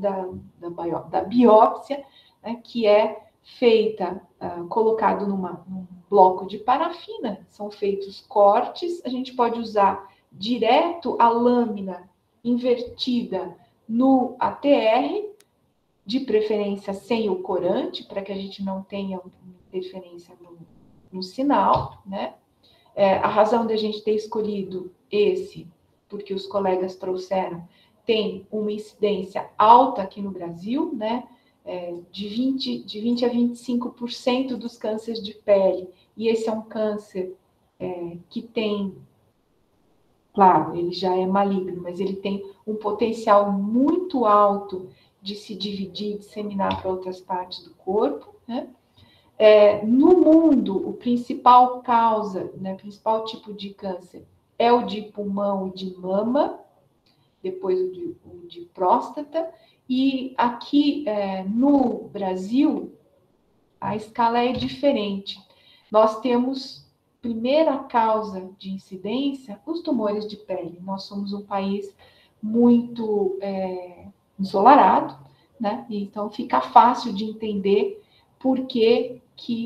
biópsia, né, que é feita, colocado num bloco de parafina, são feitos cortes, a gente pode usar direto a lâmina invertida no ATR, de preferência sem o corante, para que a gente não tenha interferência no sinal, né? A razão da gente ter escolhido esse, porque os colegas trouxeram, tem uma incidência alta aqui no Brasil, né? De 20 a 25% dos cânceres de pele, e esse é um câncer que tem, claro, ele já é maligno, mas ele tem um potencial muito alto de se dividir e disseminar para outras partes do corpo, né? No mundo, o principal causa, né, principal tipo de câncer é o de pulmão e de mama, depois o de próstata, e aqui no Brasil, a escala é diferente. Nós temos, primeira causa de incidência, os tumores de pele. Nós somos um país muito ensolarado, né? Então fica fácil de entender por que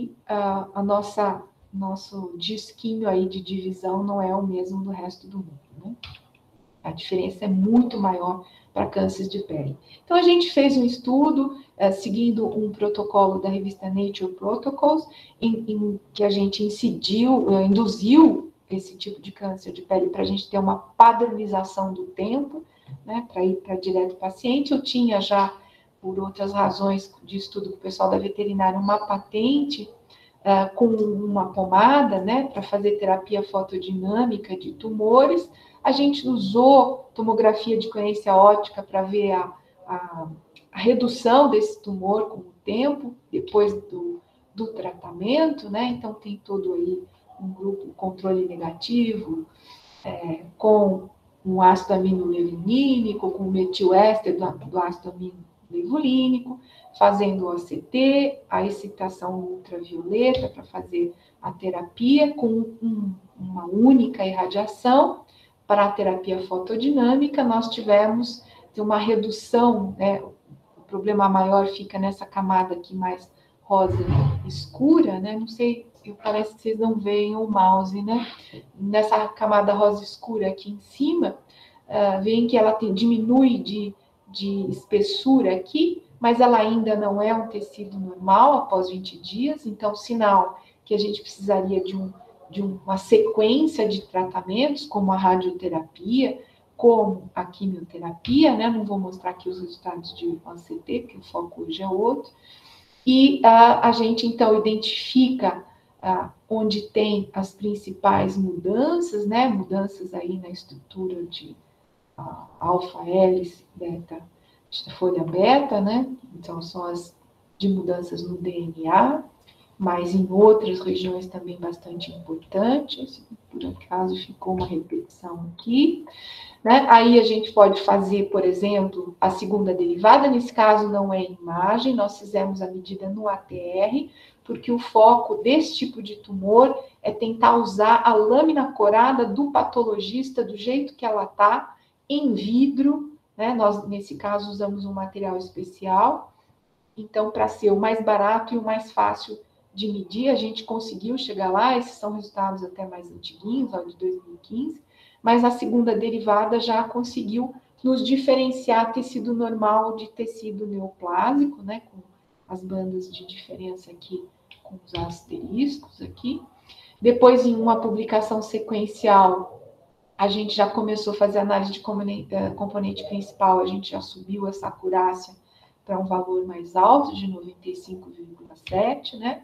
nosso disquinho aí de divisão não é o mesmo do resto do mundo, né? A diferença é muito maior para cânceres de pele. Então, a gente fez um estudo seguindo um protocolo da revista Nature Protocols, em que a gente induziu esse tipo de câncer de pele para a gente ter uma padronização do tempo, né, para ir para direto paciente. Eu tinha já, por outras razões de estudo com o pessoal da veterinária, uma patente com uma pomada, né, para fazer terapia fotodinâmica de tumores. A gente usou tomografia de coerência óptica para ver a redução desse tumor com o tempo, depois do tratamento, né? Então, tem todo aí um grupo controle negativo, com um ácido aminolevulinínico, com o metiléster do ácido aminolevulinínico, fazendo o ACT, a excitação ultravioleta para fazer a terapia com uma única irradiação. Para a terapia fotodinâmica, nós tivemos uma redução, né? O problema maior fica nessa camada aqui mais rosa escura, né? Não sei, parece que vocês não veem o mouse, né? Nessa camada rosa escura aqui em cima, veem que ela diminui de espessura aqui, mas ela ainda não é um tecido normal após 20 dias, então sinal que a gente precisaria de uma sequência de tratamentos, como a radioterapia, como a quimioterapia, né? Não vou mostrar aqui os resultados de ACT, porque o foco hoje é outro. E a gente, então, identifica onde tem as principais mudanças, né? Mudanças aí na estrutura de alfa-hélice, beta, folha beta, né? Então, são as de mudanças no DNA, mas em outras regiões também bastante importantes. Por acaso ficou uma repetição aqui. Né? Aí a gente pode fazer, por exemplo, a segunda derivada, nesse caso não é imagem, nós fizemos a medida no ATR, porque o foco desse tipo de tumor é tentar usar a lâmina corada do patologista do jeito que ela está, em vidro, né? Nós, nesse caso, usamos um material especial, então, para ser o mais barato e o mais fácil de medir, a gente conseguiu chegar lá, esses são resultados até mais antiguinhos, ó, de 2015, mas a segunda derivada já conseguiu nos diferenciar tecido normal de tecido neoplásico, né, com as bandas de diferença aqui, com os asteriscos aqui. Depois, em uma publicação sequencial, a gente já começou a fazer análise de componente principal, a gente já subiu essa acurácia para um valor mais alto, de 95,7, né?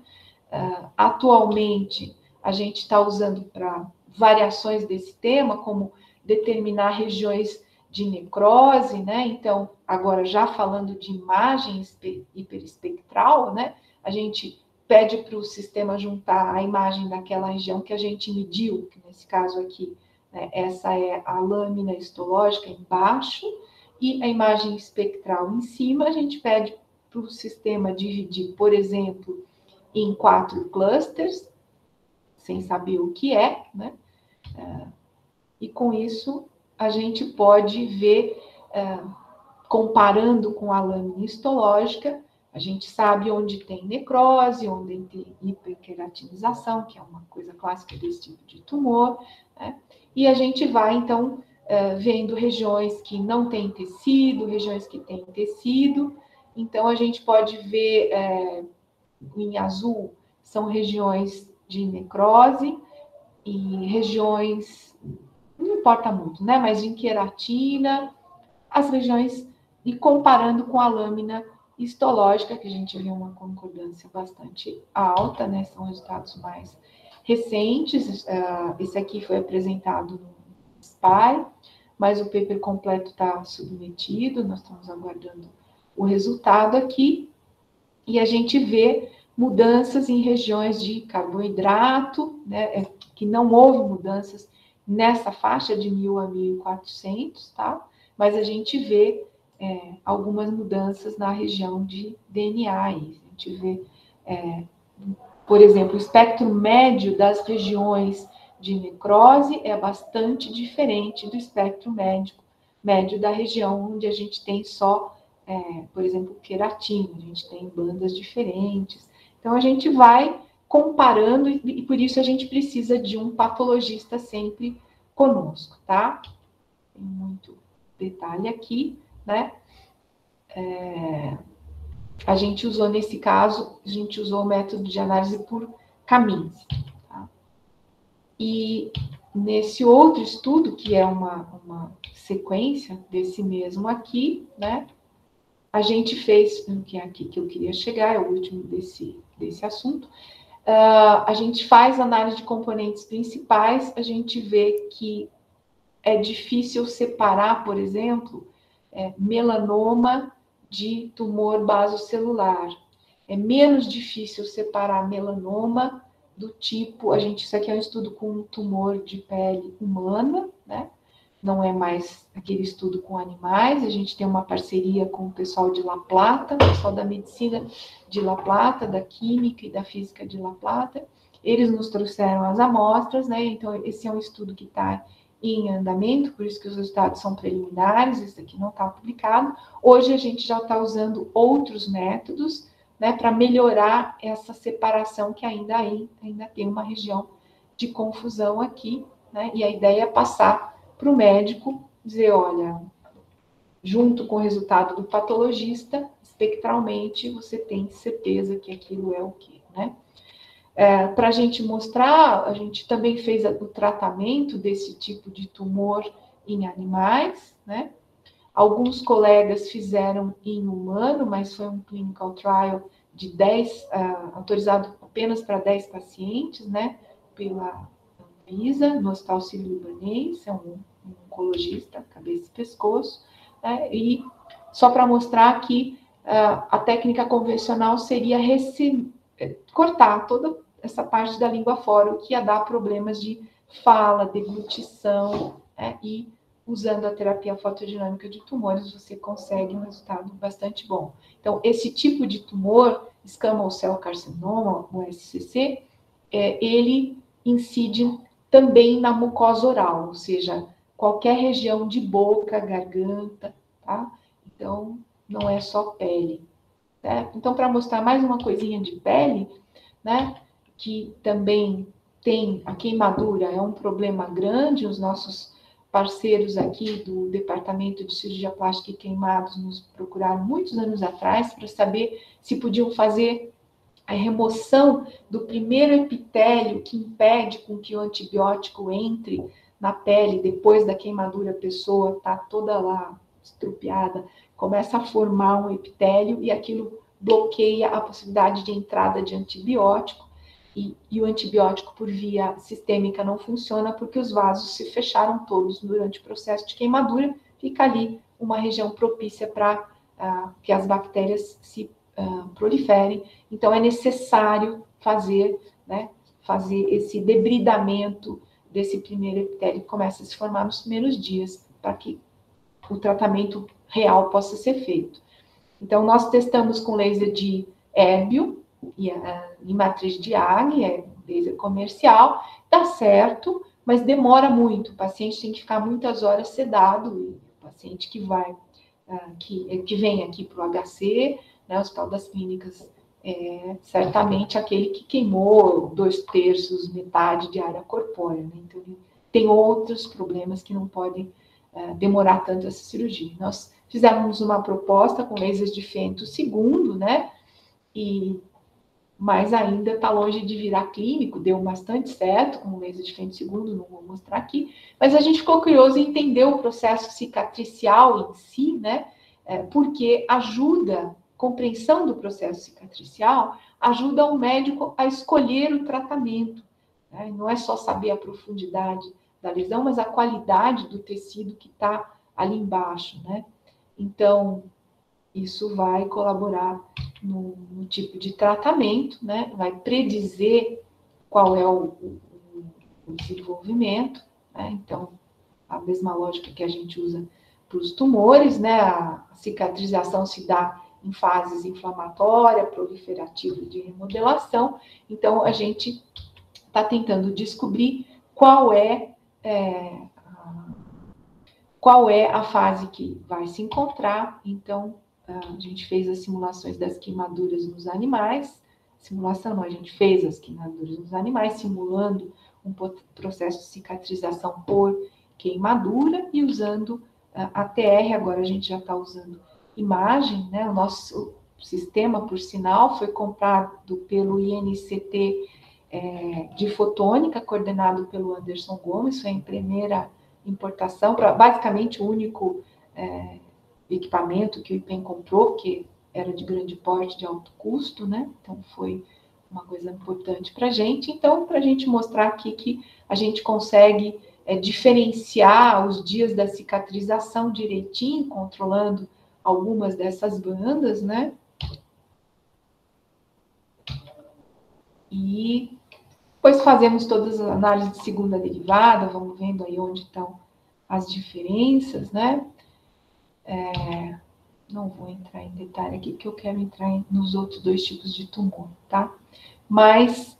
Atualmente, a gente está usando para variações desse tema, como determinar regiões de necrose, né? Então, agora já falando de imagem hiperespectral, né? A gente pede para o sistema juntar a imagem daquela região que a gente mediu, que nesse caso aqui, né, essa é a lâmina histológica embaixo, e a imagem espectral em cima. A gente pede para o sistema dividir, por exemplo, em 4 clusters, sem saber o que é, né? E com isso a gente pode ver, comparando com a lâmina histológica, a gente sabe onde tem necrose, onde tem hiperqueratinização, que é uma coisa clássica desse tipo de tumor, né? E a gente vai, então, vendo regiões que não têm tecido, regiões que têm tecido. Então, a gente pode ver, em azul, são regiões de necrose, e regiões, não importa muito, né? Mas em queratina, as regiões, e comparando com a lâmina histológica, que a gente vê uma concordância bastante alta, né? São resultados mais recentes. Esse aqui foi apresentado no SPY, mas o paper completo está submetido, nós estamos aguardando o resultado aqui, e a gente vê mudanças em regiões de carboidrato, né, que não houve mudanças nessa faixa de 1.000 a 1.400, tá? Mas a gente vê algumas mudanças na região de DNA. A gente vê, por exemplo, o espectro médio das regiões de necrose é bastante diferente do espectro médio da região onde a gente tem só, por exemplo, queratina, a gente tem bandas diferentes. Então, a gente vai comparando, e por isso a gente precisa de um patologista sempre conosco, tá? Tem muito detalhe aqui, né? A gente usou, nesse caso, a gente usou o método de análise por Kaminski. Tá? E nesse outro estudo, que é uma sequência desse mesmo aqui, né? A gente fez, que é aqui que eu queria chegar, é o último desse assunto. A gente faz análise de componentes principais, a gente vê que é difícil separar, por exemplo, melanoma de tumor basocelular. É menos difícil separar melanoma do tipo, isso aqui é um estudo com um tumor de pele humana, né? Não é mais aquele estudo com animais, a gente tem uma parceria com o pessoal de La Plata, o pessoal da medicina de La Plata, da química e da física de La Plata. Eles nos trouxeram as amostras, né? Então, esse é um estudo que está em andamento, por isso que os resultados são preliminares, esse aqui não está publicado. Hoje a gente já está usando outros métodos, né, para melhorar essa separação que ainda tem uma região de confusão aqui, né? E a ideia é passar para o médico, dizer, olha, junto com o resultado do patologista, espectralmente, você tem certeza que aquilo é o quê, né? Para a gente mostrar, a gente também fez o tratamento desse tipo de tumor em animais, né? Alguns colegas fizeram em humano, mas foi um clinical trial de 10, autorizado apenas para 10 pacientes, né, pela Anvisa, no Hospital Sírio-Libanês, é um oncologista, cabeça e pescoço, né, e só para mostrar que a técnica convencional seria cortar toda essa parte da língua fora, o que ia dar problemas de fala, deglutição, né, e usando a terapia fotodinâmica de tumores, você consegue um resultado bastante bom. Então, esse tipo de tumor, escamol cell carcinoma, o SCC, ele incide também na mucosa oral, ou seja, qualquer região de boca, garganta, tá? Então, não é só pele. Certo? Então, para mostrar mais uma coisinha de pele, né, que também tem a queimadura, é um problema grande, os nossos parceiros aqui do Departamento de Cirurgia Plástica e Queimados nos procuraram muitos anos atrás para saber se podiam fazer a remoção do primeiro epitélio que impede com que o antibiótico entre na pele. Depois da queimadura, a pessoa está toda lá estrupiada, começa a formar um epitélio e aquilo bloqueia a possibilidade de entrada de antibiótico. E o antibiótico por via sistêmica não funciona porque os vasos se fecharam todos durante o processo de queimadura, fica ali uma região propícia para que as bactérias se proliferem. Então, é necessário fazer esse debridamento desse primeiro epitélio que começa a se formar nos primeiros dias, para que o tratamento real possa ser feito. Então, nós testamos com laser de Erbio, em matriz de Hague, é laser comercial, dá certo, mas demora muito. O paciente tem que ficar muitas horas sedado, e o paciente que vem aqui para o HC, né, Hospital das Clínicas, certamente aquele que queimou 2/3, metade de área corpórea, né? Então, ele tem outros problemas que não podem demorar tanto essa cirurgia. Nós fizemos uma proposta com lasers de femtosegundo, né? Mas ainda está longe de virar clínico, deu bastante certo com o laser de femtosegundo, não vou mostrar aqui, mas a gente ficou curioso em entender o processo cicatricial em si, né? Porque ajuda, compreensão do processo cicatricial, ajuda o médico a escolher o tratamento, né? Não é só saber a profundidade da lesão, mas a qualidade do tecido que está ali embaixo, né? Então, isso vai colaborar no tipo de tratamento, né? Vai predizer qual é o desenvolvimento, né? Então, a mesma lógica que a gente usa para os tumores, né? A cicatrização se dá em fases inflamatória, proliferativa de remodelação. Então, a gente está tentando descobrir qual é a fase que vai se encontrar. Então, a gente fez as simulações das queimaduras nos animais. Simulação não, a gente fez as queimaduras nos animais, simulando um processo de cicatrização por queimadura e usando ATR. Agora a gente já está usando imagem, né? O nosso sistema, por sinal, foi comprado pelo INCT de fotônica, coordenado pelo Anderson Gomes. Foi a primeira importação, basicamente o único equipamento que o IPEM comprou, que era de grande porte, de alto custo, né? Então, foi uma coisa importante para a gente. Então, para a gente mostrar aqui que a gente consegue diferenciar os dias da cicatrização direitinho, controlando algumas dessas bandas, né? E depois fazemos todas as análises de segunda derivada, vamos vendo aí onde estão as diferenças, né? Não vou entrar em detalhe aqui, porque eu quero entrar nos outros dois tipos de tumor, tá? Mas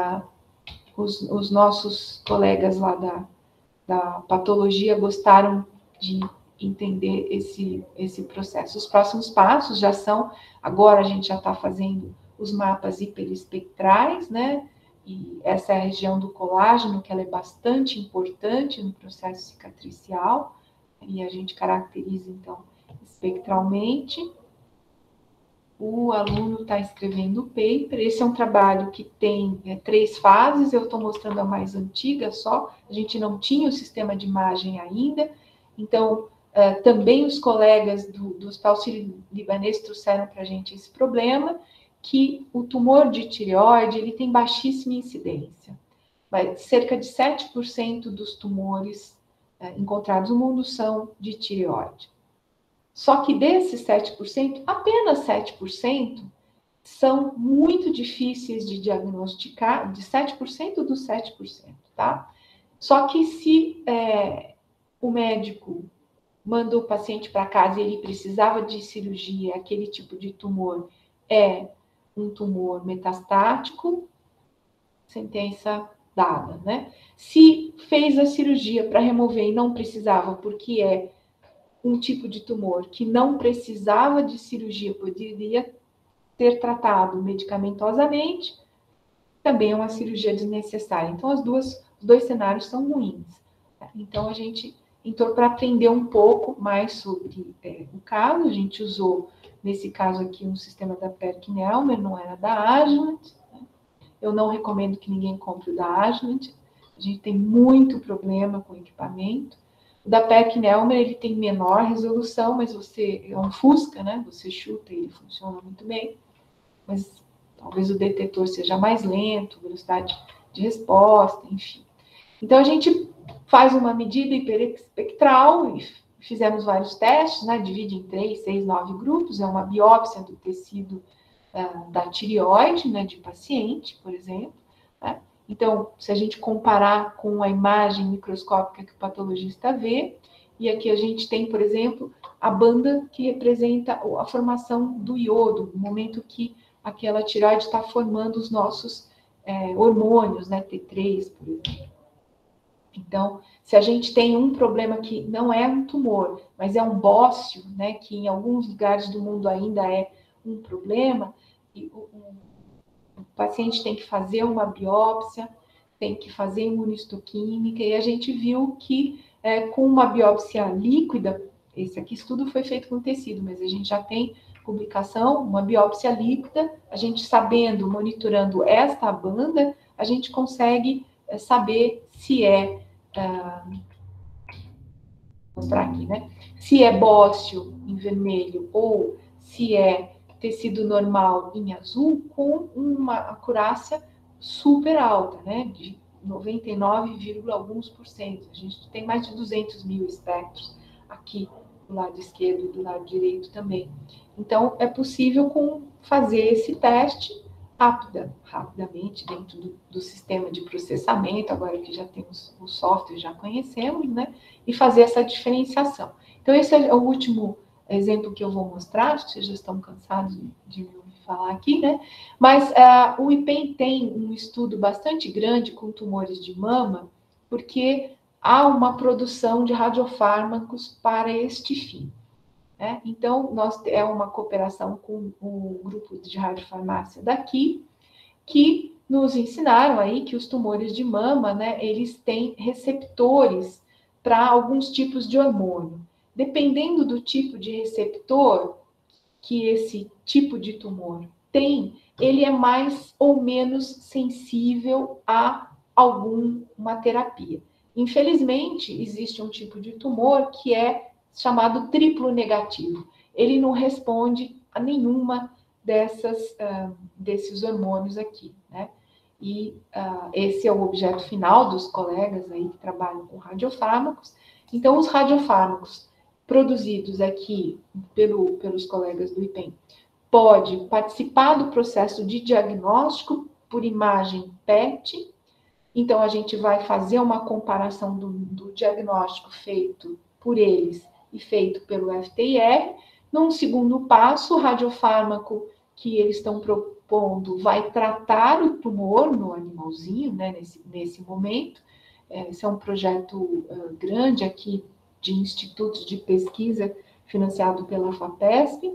os nossos colegas lá da patologia gostaram de entender esse processo. Os próximos passos já são, agora a gente já está fazendo os mapas hiperespectrais, né? E essa é a região do colágeno, que ela é bastante importante no processo cicatricial, e a gente caracteriza, então, espectralmente. O aluno está escrevendo o paper. Esse é um trabalho que tem 3 fases, eu estou mostrando a mais antiga só, a gente não tinha o sistema de imagem ainda, então, também os colegas do Hospital Sírio-Libanês trouxeram para a gente esse problema, que o tumor de tireoide ele tem baixíssima incidência. Cerca de 7% dos tumores encontrados no mundo são de tireoide. Só que desses 7%, apenas 7% são muito difíceis de diagnosticar, de 7% dos 7%, tá? Só que se o médico mandou o paciente para casa e ele precisava de cirurgia, aquele tipo de tumor é um tumor metastático, sentença dada, né? Se fez a cirurgia para remover e não precisava, porque é um tipo de tumor que não precisava de cirurgia, poderia ter tratado medicamentosamente, também é uma cirurgia desnecessária. Então, os dois cenários são ruins. Então, a gente entrou para aprender um pouco mais sobre o caso. A gente usou, nesse caso aqui, um sistema da PerkinElmer, não era da Agilent. Eu não recomendo que ninguém compre o da Agilent. A gente tem muito problema com o equipamento. O da PerkinElmer, ele tem menor resolução, mas é um Fusca, né? Você chuta e ele funciona muito bem. Mas talvez o detetor seja mais lento, velocidade de resposta, enfim. Então, a gente faz uma medida hiperespectral e fizemos vários testes, né? Divide em 3, 6, 9 grupos. É uma biópsia do tecido da tireoide, né? De paciente, por exemplo. Né? Então, se a gente comparar com a imagem microscópica que o patologista vê, e aqui a gente tem, por exemplo, a banda que representa a formação do iodo, no momento que aquela tireoide está formando os nossos hormônios, né? T3, por exemplo. Então, se a gente tem um problema que não é um tumor, mas é um bócio, né? Que em alguns lugares do mundo ainda é um problema, e o paciente tem que fazer uma biópsia, tem que fazer imunistoquímica, e a gente viu que com uma biópsia líquida, esse aqui estudo foi feito com tecido, mas a gente já tem publicação, uma biópsia líquida, a gente sabendo, monitorando esta banda, a gente consegue saber se mostrar aqui, né? Se é bócio em vermelho ou se é tecido normal em azul, com uma acurácia super alta, né? De 99, alguns por cento. A gente tem mais de 200 mil espectros aqui do lado esquerdo e do lado direito também. Então, é possível fazer esse teste rapidamente dentro do sistema de processamento, agora que já temos o software, já conhecemos, né? E fazer essa diferenciação. Então, esse é o último exemplo que eu vou mostrar, vocês já estão cansados de me ouvir falar aqui, né? Mas o IPEM tem um estudo bastante grande com tumores de mama, porque há uma produção de radiofármacos para este fim. Né? Então, é uma cooperação com o grupo de radiofarmácia daqui, que nos ensinaram aí que os tumores de mama, né, eles têm receptores para alguns tipos de hormônio. Dependendo do tipo de receptor que esse tipo de tumor tem, ele é mais ou menos sensível a alguma terapia. Infelizmente, existe um tipo de tumor que é chamado triplo negativo. Ele não responde a nenhuma desses hormônios aqui, né? E esse é o objeto final dos colegas aí que trabalham com radiofármacos. Então, os radiofármacos produzidos aqui pelos colegas do IPEM pode participar do processo de diagnóstico por imagem PET. Então, a gente vai fazer uma comparação do diagnóstico feito por eles e feito pelo FTIR. Num segundo passo, o radiofármaco que eles estão propondo vai tratar o tumor no animalzinho, né, nesse momento. Esse é um projeto grande aqui de institutos de pesquisa financiado pela FAPESP.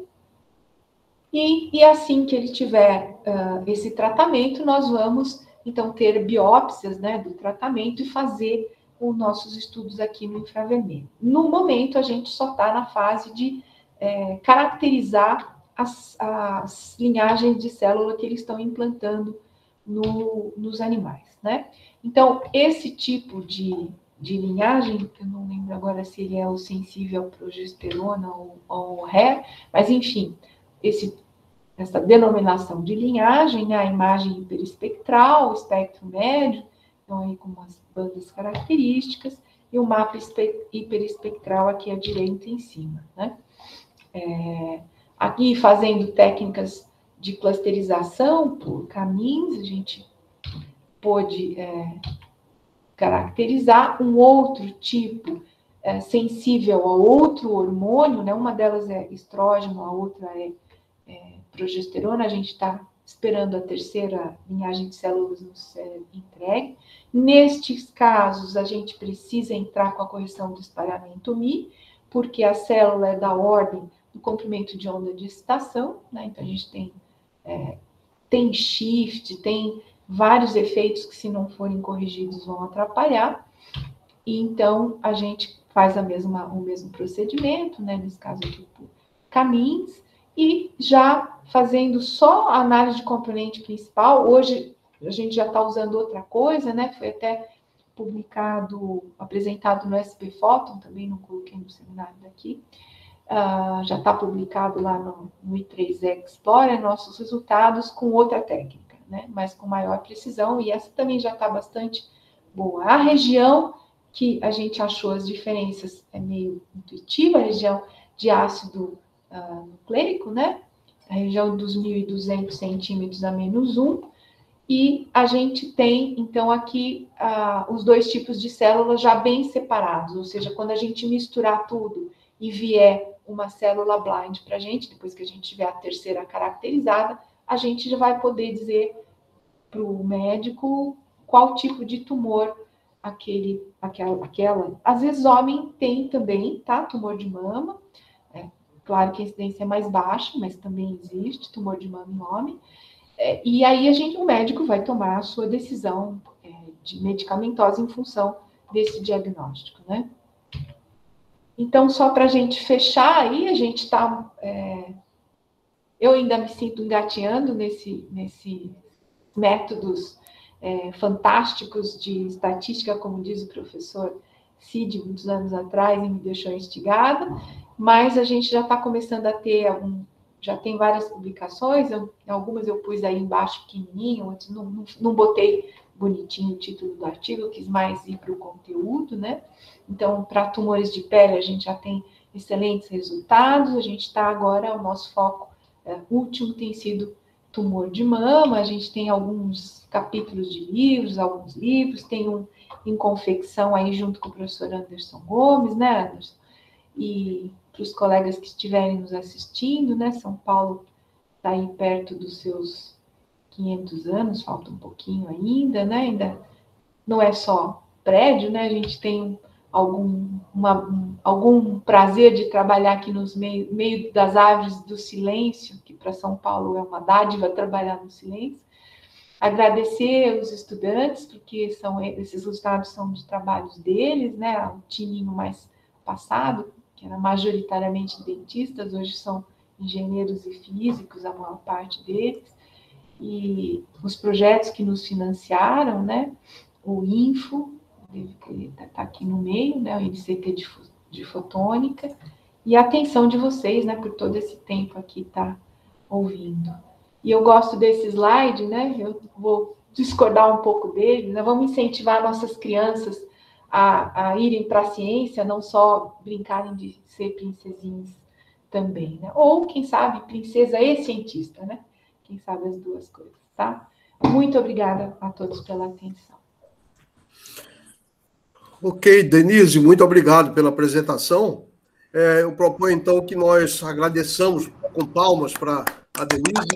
E assim que ele tiver esse tratamento, nós vamos, então, ter biópsias, né, do tratamento e fazer os nossos estudos aqui no infravermelho. No momento, a gente só está na fase de caracterizar as linhagens de célula que eles estão implantando nos animais, né? Então, esse tipo de linhagem, que eu não lembro agora se ele é o sensível à progesterona ou ao RER, mas enfim, esse essa denominação de linhagem, né? A imagem hiperespectral, o espectro médio, então aí com umas bandas características, e o mapa hiperespectral aqui à direita em cima, né? Aqui fazendo técnicas de clusterização por caminhos, a gente pôde caracterizar um outro tipo sensível a outro hormônio, né? Uma delas é estrógeno, a outra é progesterona. A gente está esperando a terceira linhagem de células no cérebro entregue. Nestes casos, a gente precisa entrar com a correção do espalhamento Mi, porque a célula é da ordem do comprimento de onda de excitação, né? Então, a gente tem shift, tem vários efeitos que, se não forem corrigidos, vão atrapalhar. E, então, a gente faz o mesmo procedimento, né? Nesse caso aqui, por caminhos, e já fazendo só a análise de componente principal. Hoje, a gente já está usando outra coisa, né? Foi até apresentado no SP Photon, também não coloquei no seminário daqui. Já está publicado lá no I3 Explorer, nossos resultados com outra técnica, né? Mas com maior precisão, e essa também já está bastante boa. A região que a gente achou as diferenças é meio intuitiva, a região de ácido nucleico, né? A região dos 1.200 centímetros a -1, e a gente tem, então, aqui os dois tipos de células já bem separados, ou seja, quando a gente misturar tudo e vier uma célula blind para a gente, depois que a gente tiver a terceira caracterizada, a gente já vai poder dizer para o médico qual tipo de tumor aquela. Às vezes, homem tem também, tá? Tumor de mama. Claro que a incidência é mais baixa, mas também existe tumor de mama em homem. E aí o médico vai tomar a sua decisão de medicamentosa em função desse diagnóstico, né? Então, só para a gente fechar aí, a gente está... eu ainda me sinto engateando nesses métodos fantásticos de estatística, como diz o professor Cid, muitos anos atrás, e me deixou instigada, mas a gente já está começando a ter já tem várias publicações, algumas eu pus aí embaixo pequenininho, outras não botei bonitinho o título do artigo, eu quis mais ir para o conteúdo, né? Então, para tumores de pele, a gente já tem excelentes resultados, a gente está agora, o nosso foco último tem sido tumor de mama, a gente tem alguns capítulos de livros, alguns livros, tem um em confecção aí junto com o professor Anderson Gomes, né, Anderson? E para os colegas que estiverem nos assistindo, né, São Paulo está aí perto dos seus 500 anos, falta um pouquinho ainda, né, ainda não é só prédio, né, a gente tem algum prazer de trabalhar aqui nos meio das árvores do silêncio, que para São Paulo é uma dádiva trabalhar no silêncio. Agradecer os estudantes, porque esses resultados são de trabalhos deles, né, o timinho mais passado, que era majoritariamente dentistas, hoje são engenheiros e físicos, a maior parte deles, e os projetos que nos financiaram, né, o INFO, ele está aqui no meio, né, o INCT de fotônica, e a atenção de vocês, né, por todo esse tempo aqui tá ouvindo. E eu gosto desse slide, né, eu vou discordar um pouco dele, né, vamos incentivar nossas crianças a irem para a ciência, não só brincarem de ser princesinhas também, né? Ou, quem sabe, princesa e cientista, né? Quem sabe as duas coisas, tá? Muito obrigada a todos pela atenção. Ok, Denise, muito obrigado pela apresentação. Eu proponho, então, que nós agradeçamos com palmas para a Denise.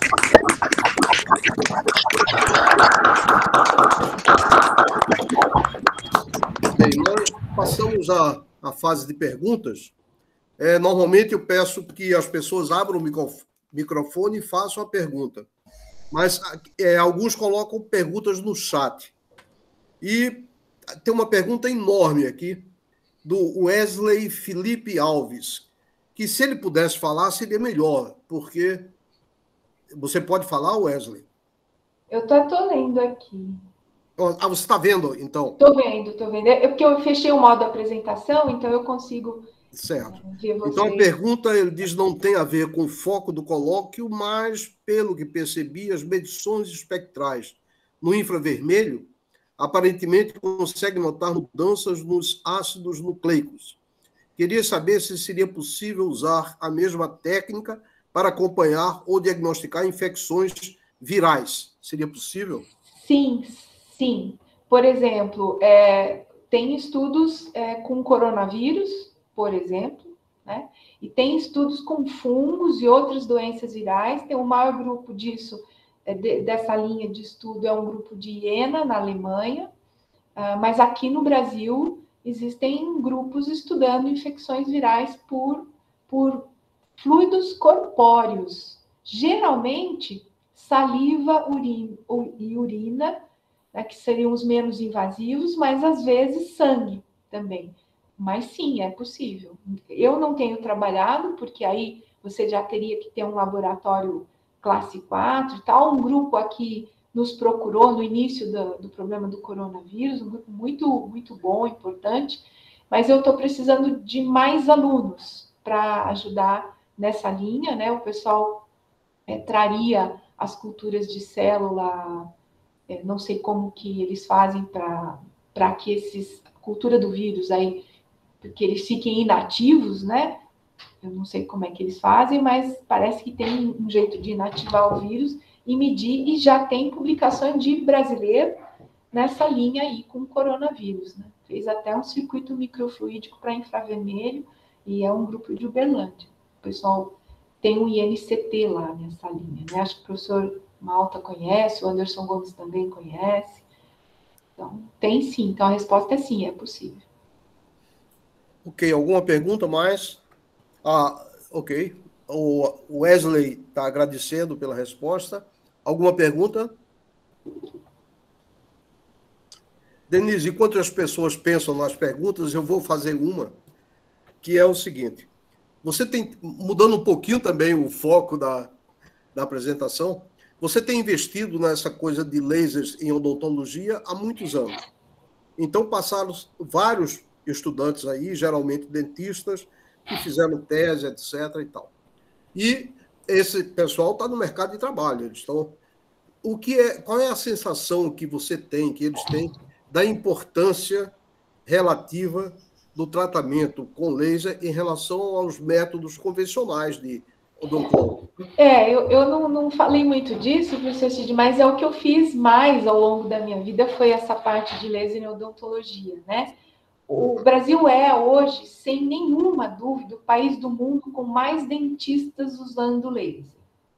Bem, nós passamos à fase de perguntas. Normalmente eu peço que as pessoas abram o microfone e façam a pergunta. Mas alguns colocam perguntas no chat. E tem uma pergunta enorme aqui, do Wesley Felipe Alves, que se ele pudesse falar, seria melhor, porque... Você pode falar, Wesley? Eu estou lendo aqui. Ah, você está vendo, então? Estou vendo. É porque eu fechei o modo apresentação, então eu consigo Certo. Ver vocês. Então, a pergunta, ele diz, não tem a ver com o foco do colóquio, mas, pelo que percebi, as medições espectrais no infravermelho aparentemente conseguem notar mudanças nos ácidos nucleicos. Queria saber se seria possível usar a mesma técnica para acompanhar ou diagnosticar infecções virais. Seria possível? Sim, sim. Por exemplo, tem estudos com coronavírus, por exemplo, né? E tem estudos com fungos e outras doenças virais. Tem o maior grupo disso, dessa linha de estudo, é um grupo de Iena, na Alemanha, mas aqui no Brasil existem grupos estudando infecções virais por fluidos corpóreos, geralmente saliva e urina, né, que seriam os menos invasivos, mas às vezes sangue também. Mas sim, é possível. Eu não tenho trabalhado, porque aí você já teria que ter um laboratório classe 4 e tal. Um grupo aqui nos procurou no início do problema do coronavírus, um grupo muito, muito bom, importante, mas eu estou precisando de mais alunos para ajudar nessa linha, né? O pessoal traria as culturas de célula, não sei como que eles fazem para que cultura do vírus aí, porque eles fiquem inativos, né? Eu não sei como é que eles fazem, mas parece que tem um jeito de inativar o vírus e medir, e já tem publicações de brasileiro nessa linha aí com o coronavírus, né? Fez até um circuito microfluídico para infravermelho, e é um grupo de Uberlândia. O pessoal tem um INCT lá nessa linha, né? Acho que o professor Malta conhece, o Anderson Gomes também conhece. Então, tem sim. Então, a resposta é sim, é possível. Ok, alguma pergunta mais? Ok. O Wesley está agradecendo pela resposta. Alguma pergunta? Denise, enquanto as pessoas pensam nas perguntas, eu vou fazer uma, que é o seguinte. Você tem, mudando um pouquinho também o foco da apresentação, você tem investido nessa coisa de lasers em odontologia há muitos anos. Então, passaram vários estudantes aí, geralmente dentistas, que fizeram tese, etc. e tal. E esse pessoal está no mercado de trabalho. Eles estão... Qual é a sensação que você tem, que eles têm, da importância relativa do tratamento com laser em relação aos métodos convencionais de odontologia? Eu não falei muito disso, professor Cid, mas é o que eu fiz mais ao longo da minha vida, foi essa parte de laser em odontologia, né? O Brasil é hoje, sem nenhuma dúvida, o país do mundo com mais dentistas usando laser.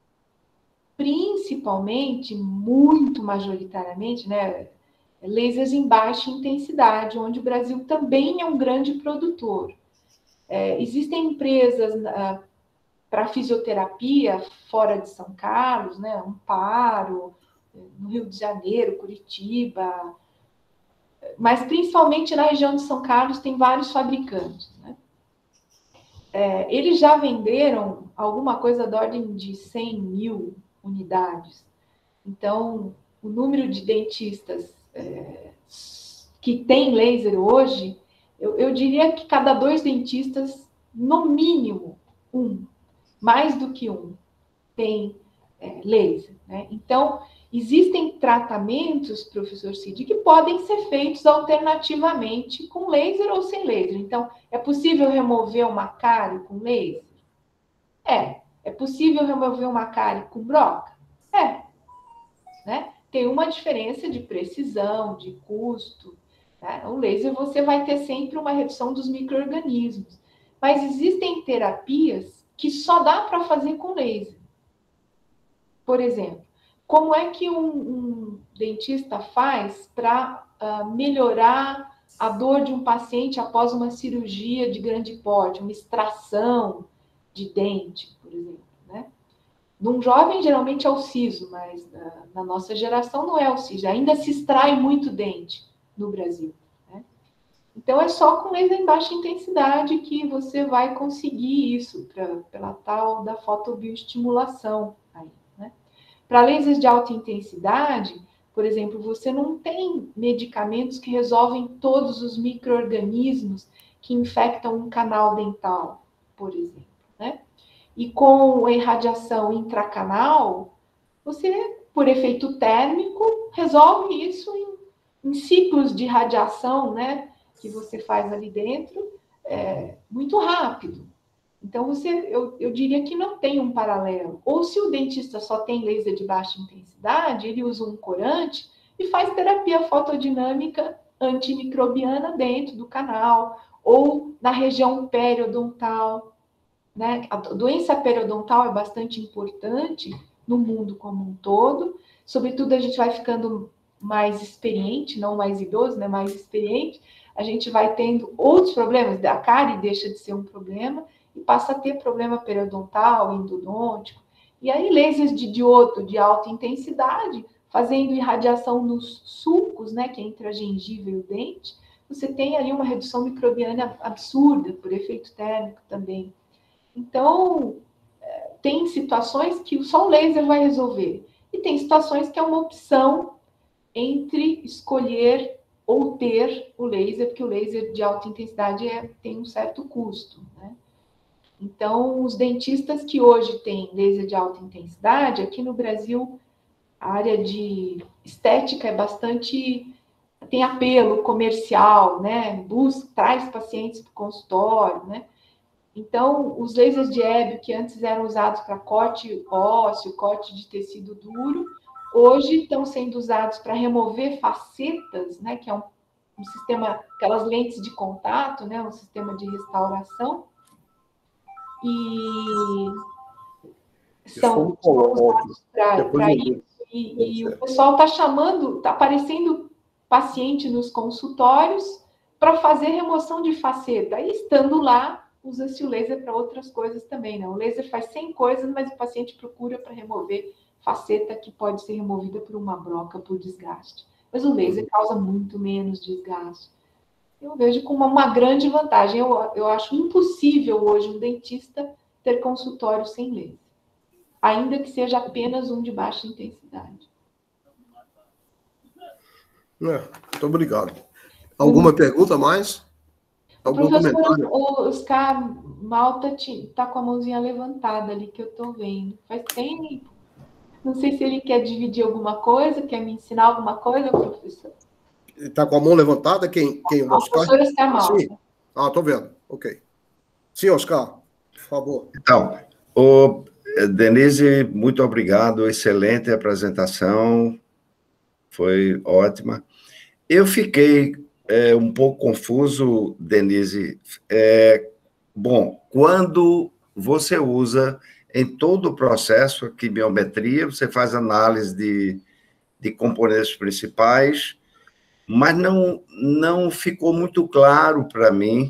Principalmente, muito majoritariamente, né? Lasers em baixa intensidade, onde o Brasil também é um grande produtor. Existem empresas para fisioterapia fora de São Carlos, né? Amparo, no Rio de Janeiro, Curitiba, mas principalmente na região de São Carlos tem vários fabricantes, né? Eles já venderam alguma coisa da ordem de 100 mil unidades. Então, o número de dentistas que tem laser hoje, eu diria que cada 2 dentistas, no mínimo, mais do que tem laser, né? Então, existem tratamentos, professor Cid, que podem ser feitos alternativamente com laser ou sem laser. Então, é possível remover uma cárie com laser? É possível remover uma cárie com broca? Né? Tem uma diferença de precisão, de custo, né? O laser você vai ter sempre uma redução dos micro-organismos, mas existem terapias que só dá para fazer com laser. Por exemplo, como é que um dentista faz para melhorar a dor de um paciente após uma cirurgia de grande porte, uma extração de dente, por exemplo, né? Num jovem, geralmente é o siso, mas na nossa geração não é o siso. Ainda se extrai muito dente no Brasil, né? Então, é só com laser em baixa intensidade que você vai conseguir isso, pela tal da fotobioestimulação. Para lasers de alta intensidade, por exemplo, você não tem medicamentos que resolvem todos os micro-organismos que infectam um canal dental, por exemplo, né? E com a irradiação intracanal, você, por efeito térmico, resolve isso em ciclos de radiação, né? Que você faz ali dentro, muito rápido. Então, eu diria que não tem um paralelo. Ou se o dentista só tem laser de baixa intensidade, ele usa um corante e faz terapia fotodinâmica antimicrobiana dentro do canal, ou na região periodontal, né? A doença periodontal é bastante importante no mundo como um todo. Sobretudo, a gente vai ficando mais experiente, não mais idoso, né? Mais experiente. A gente vai tendo outros problemas. A cárie deixa de ser um problema e passa a ter problema periodontal, endodôntico. E aí, lasers de diodo de alta intensidade, fazendo irradiação nos sulcos, né, que é entre a gengiva e o dente, você tem ali uma redução microbiana absurda, por efeito térmico também. Então, tem situações que só o laser vai resolver. E tem situações que é uma opção entre escolher ou ter o laser, porque o laser de alta intensidade tem um certo custo, né? Então, os dentistas que hoje têm laser de alta intensidade, aqui no Brasil, a área de estética é bastante... tem apelo comercial, né? Traz pacientes para o consultório, né? Então, os lasers de Hébio, que antes eram usados para corte ósseo, corte de tecido duro, hoje estão sendo usados para remover facetas, né? Que é um sistema, aquelas lentes de contato, né? Um sistema de restauração. E são usados para isso. E o pessoal está chamando, está aparecendo paciente nos consultórios para fazer remoção de faceta. E estando lá, usa-se o laser para outras coisas também, né? O laser faz 100 coisas, mas o paciente procura para remover faceta que pode ser removida por uma broca, por desgaste. Mas o laser causa muito menos desgaste. Eu vejo como uma grande vantagem. Eu acho impossível hoje um dentista ter consultório sem laser, ainda que seja apenas um de baixa intensidade. Muito obrigado. Alguma pergunta mais? Algum comentário? O Oscar Malta está com a mãozinha levantada ali, que eu estou vendo. Faz tempo. Não sei se ele quer dividir alguma coisa, quer me ensinar alguma coisa, professor. Está com a mão levantada? Quem? O Oscar? O professor Oscar Malta. Sim. Estou vendo. Ok. Sim, Oscar, por favor. Então, Denise, muito obrigado. Excelente apresentação. Foi ótima. Eu fiquei um pouco confuso, Denise. Bom, quando você usa em todo o processo a quimiometria, você faz análise de componentes principais, mas não ficou muito claro para mim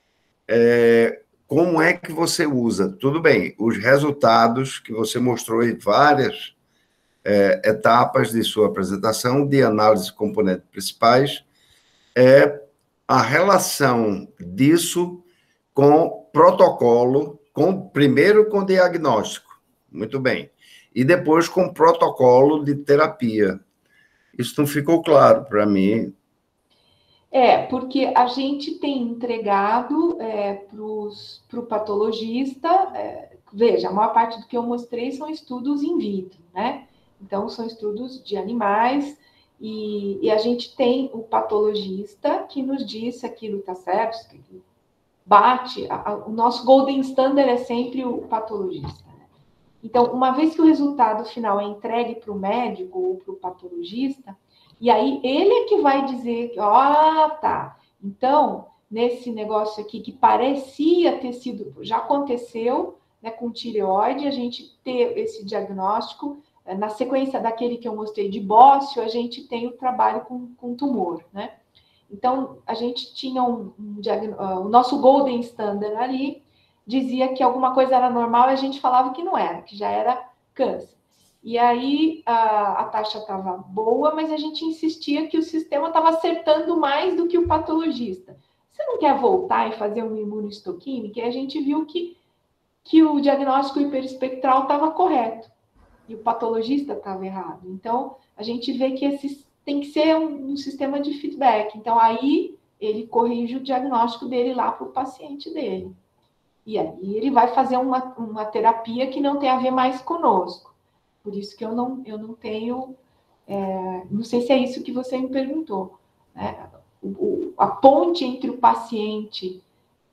como é que você usa. Tudo bem, os resultados que você mostrou em várias etapas de sua apresentação de análise de componentes principais, a relação disso com protocolo, primeiro com diagnóstico, muito bem, e depois com protocolo de terapia. Isso não ficou claro para mim. Porque a gente tem entregado para o patologista, veja, a maior parte do que eu mostrei são estudos in vitro, né? Então, são estudos de animais, e a gente tem o patologista que nos diz se aquilo está certo, se aquilo bate. O nosso golden standard é sempre o patologista, né? Então, uma vez que o resultado final é entregue para o médico ou para o patologista, e aí ele é que vai dizer que, tá, então, nesse negócio aqui que parecia ter sido, já aconteceu, né, com tireoide, a gente ter esse diagnóstico, na sequência daquele que eu mostrei de bócio, a gente tem o trabalho com tumor, né? Então, a gente tinha o nosso golden standard ali, dizia que alguma coisa era normal e a gente falava que não era, que já era câncer. E aí a taxa estava boa, mas a gente insistia que o sistema estava acertando mais do que o patologista. Você não quer voltar e fazer uma imunohistoquímica? E a gente viu que o diagnóstico hiperespectral estava correto e o patologista estava errado. Então, a gente vê que tem que ser um sistema de feedback. Então, aí ele corrige o diagnóstico dele lá para o paciente dele. E aí ele vai fazer uma terapia que não tem a ver mais conosco. Por isso que eu não tenho... não sei se é isso que você me perguntou, né? A ponte entre o paciente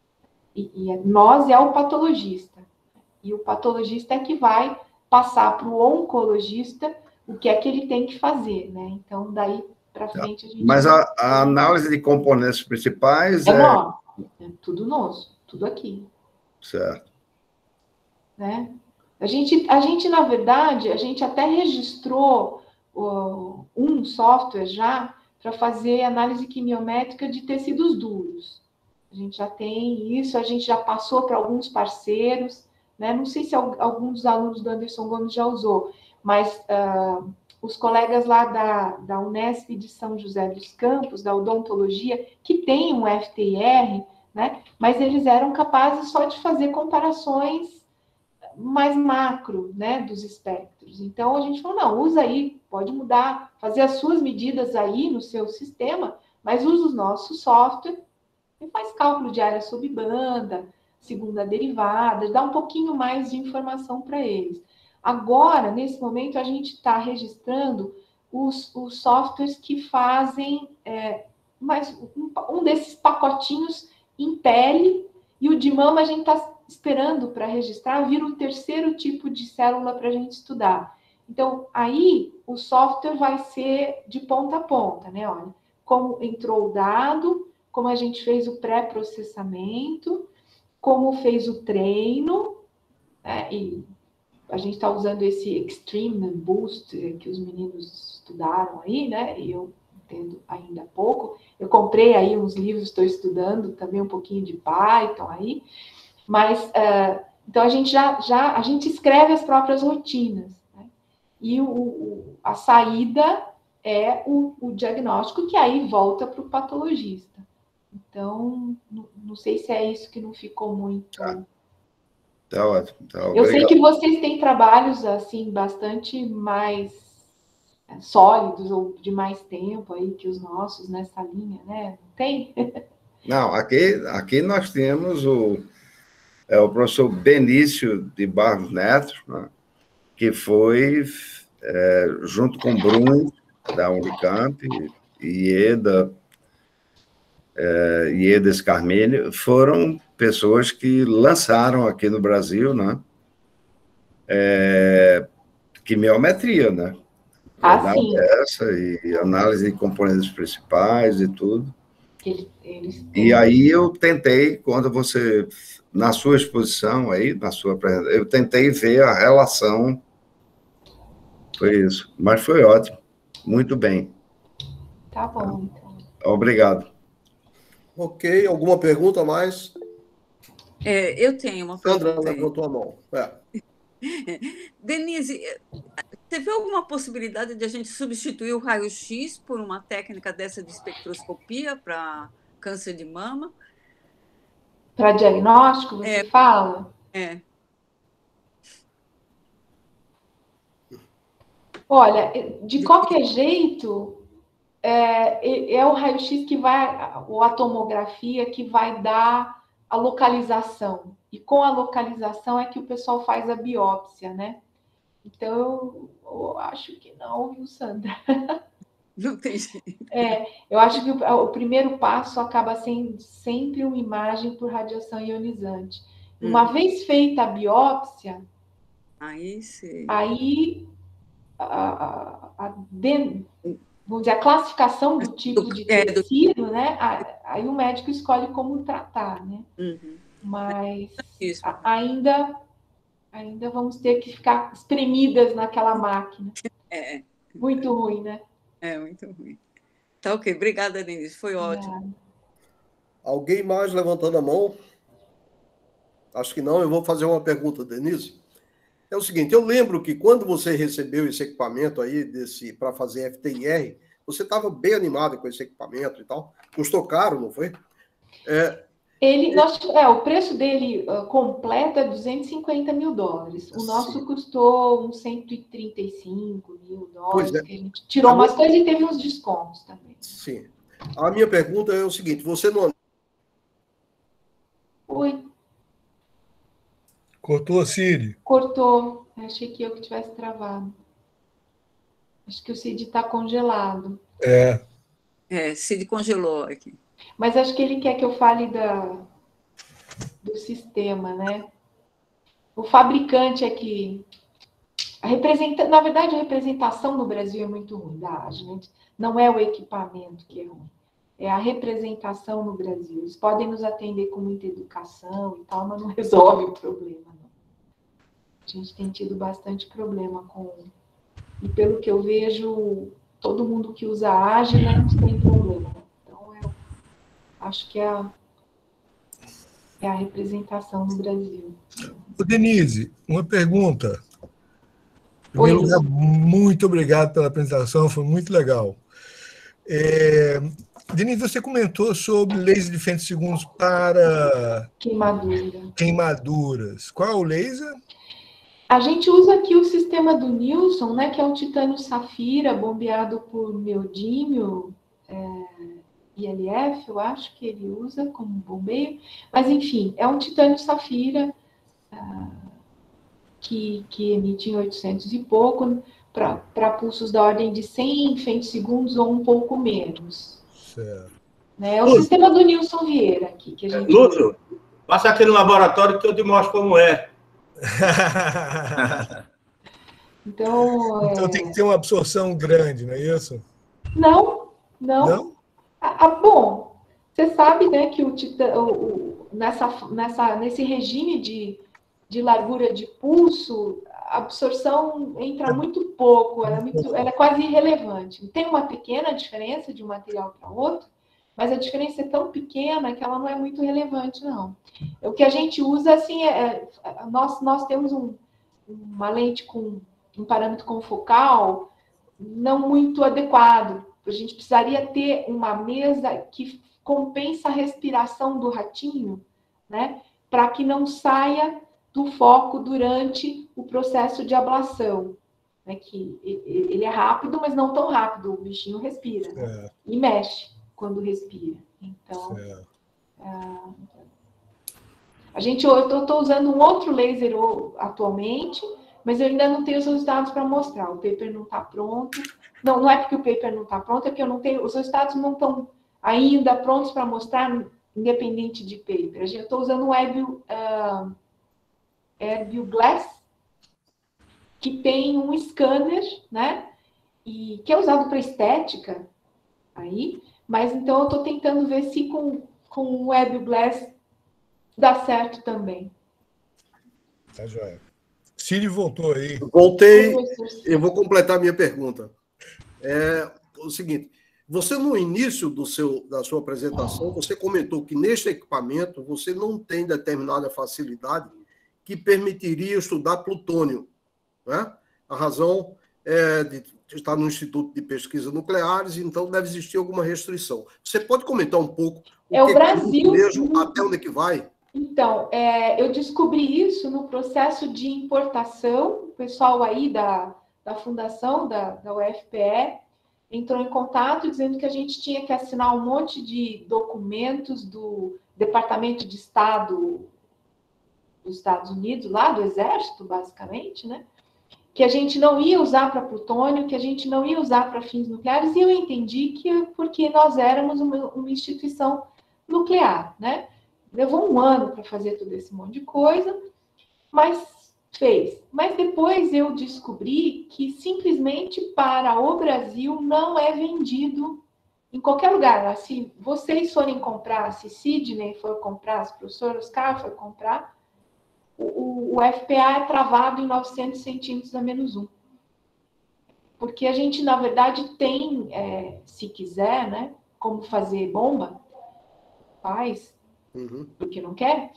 e nós é o patologista. E o patologista é que vai passar para o oncologista o que é que ele tem que fazer, né? Então, daí para frente a gente... Mas a análise de componentes principais nosso, é tudo nosso, tudo aqui. Certo. Né? A gente, na verdade, a gente até registrou um software já para fazer análise quimiométrica de tecidos duros. A gente já tem isso, a gente já passou para alguns parceiros, né? Não sei se algum dos alunos do Anderson Gomes já usou, mas os colegas lá da Unesp de São José dos Campos, da odontologia, que tem um FTIR, né? Mas eles eram capazes só de fazer comparações mais macro, né, dos espectros. Então, a gente falou, não, usa aí, pode mudar, fazer as suas medidas aí no seu sistema, mas usa o nosso software e faz cálculo de área sob banda, segunda derivada, dá um pouquinho mais de informação para eles. Agora, nesse momento, a gente está registrando os softwares que fazem mais um desses pacotinhos em pele, e o de mama a gente está esperando para registrar, vira um terceiro tipo de célula para a gente estudar. Então, aí o software vai ser de ponta a ponta, né? Olha, como entrou o dado, como a gente fez o pré-processamento, como fez o treino, né? E a gente está usando esse Extreme Boost que os meninos estudaram aí, né? E eu entendo ainda pouco. Eu comprei aí uns livros, estou estudando também um pouquinho de Python aí. Mas, então, a gente escreve as próprias rotinas, né? E a saída é o diagnóstico, que aí volta para o patologista. Então, não sei se é isso que não ficou muito... Tá ótimo. Tá, eu sei que vocês têm trabalhos, assim, bastante mais sólidos ou de mais tempo aí que os nossos nessa linha, né? Não tem? Não, aqui nós temos o professor Benício de Barros Neto, né, que foi, junto com o Bruno, da Unicamp, e Ieda Scarmini, foram pessoas que lançaram aqui no Brasil, né, quimiometria, né? Sim. Essa, e análise de componentes principais e tudo. E aí eu tentei, quando você, na sua exposição aí, na sua apresentação, eu tentei ver a relação. Foi isso. Mas foi ótimo. Muito bem. Tá bom, então. Obrigado. Ok. Alguma pergunta a mais? Eu tenho uma pergunta. Sandra levantou a mão. Denise, você vê alguma possibilidade de a gente substituir o raio-x por uma técnica dessa de espectroscopia para câncer de mama? Para diagnóstico, você fala? Olha, de qualquer jeito, é o raio-x que vai, ou a tomografia, que vai dar a localização. E com a localização é que o pessoal faz a biópsia, né? Então, eu acho que não, viu, Sandra? Não tem jeito. Eu acho que o primeiro passo acaba sendo sempre uma imagem por radiação ionizante. Uma vez feita a biópsia, aí vamos dizer, a classificação do tipo de tecido, né? Aí o médico escolhe como tratar, né? Mas ainda vamos ter que ficar espremidas naquela máquina. Muito ruim, né? Muito ruim. Tá ok. Obrigada, Denise. Foi ótimo. Alguém mais levantando a mão? Acho que não. Eu vou fazer uma pergunta, Denise. É o seguinte, eu lembro que quando você recebeu esse equipamento aí para fazer FTIR, você estava bem animado com esse equipamento e tal. Custou caro, não foi? O preço dele completo é $250 mil. O nosso custou uns $135 mil. Que a gente tirou umas coisas e teve uns descontos também. Sim. A minha pergunta é o seguinte: você não. Oi, Cortou, Cid? cortou. Achei que eu que tivesse travado. Acho que o Cid está congelado. Cid congelou aqui. Mas acho que ele quer que eu fale do sistema, né? O fabricante é que... Na verdade, a representação no Brasil é muito ruim da Agilent. Não é o equipamento que é ruim. É a representação no Brasil. Eles podem nos atender com muita educação e tal, mas não resolve o problema, não. A gente tem tido bastante problema com... E pelo que eu vejo, todo mundo que usa Agilent tem problema. Então, eu acho que é a representação no Brasil. Ô, Denise, uma pergunta. Em primeiro lugar, muito obrigado pela apresentação, foi muito legal. Denise, você comentou sobre laser de femtosegundos para queimaduras. Qual é o laser? A gente usa aqui o sistema do Nilson, né, que é um titânio safira bombeado por neodímio, ILF, eu acho que ele usa como bombeio. Mas, enfim, é um titânio safira que emite em 800 e pouco, para pulsos da ordem de 100 femtosegundos ou um pouco menos. Certo. Né? É o sistema do Nilson Vieira aqui. Que a gente Lúcio, passa aqui no laboratório que eu te mostro como é. Então tem que ter uma absorção grande, não é isso? Não. Não? Bom, você sabe, né, que nesse regime de largura de pulso, a absorção entra muito pouco, ela é quase irrelevante. Tem uma pequena diferença de um material para outro, mas a diferença é tão pequena que ela não é muito relevante, não. O que a gente usa, assim, nós temos uma lente com um parâmetro confocal não muito adequado. A gente precisaria ter uma mesa que compensa a respiração do ratinho, né, para que não saia do foco durante o processo de ablação. Né, que ele é rápido, mas não tão rápido. O bichinho respira, né, e mexe quando respira. Então, eu estou usando um outro laser atualmente, mas eu ainda não tenho os resultados para mostrar. O paper não está pronto. Não é porque o paper não está pronto, é porque eu não tenho, os resultados não estão ainda prontos para mostrar, independente de paper. Eu estou usando um Airview Glass, que tem um scanner, né? E que é usado para estética aí, mas então eu estou tentando ver se com o Airview Glass dá certo também. Tá joia. Cid voltou aí. Voltei, eu vou completar minha pergunta. É o seguinte, você no início da sua apresentação, você comentou que neste equipamento você não tem determinada facilidade que permitiria estudar plutônio, né? A razão é de estar no Instituto de Pesquisa Nucleares, então deve existir alguma restrição. Você pode comentar um pouco o Brasil mesmo, até onde é que vai? Então, eu descobri isso no processo de importação. O pessoal aí da fundação, da UFPE, entrou em contato dizendo que a gente tinha que assinar um monte de documentos do Departamento de Estado dos Estados Unidos, lá do Exército, basicamente, né? Que a gente não ia usar para plutônio, que a gente não ia usar para fins nucleares, e eu entendi que porque nós éramos uma instituição nuclear, né? Levou um ano para fazer todo esse monte de coisa, mas fez. Mas depois eu descobri que simplesmente para o Brasil não é vendido em qualquer lugar. Se vocês forem comprar, se Sidney for comprar, se o professor Oscar for comprar, o FPA é travado em 900 centímetros a -1. Porque a gente, na verdade, tem, se quiser, né, como fazer bomba, faz, porque não quer.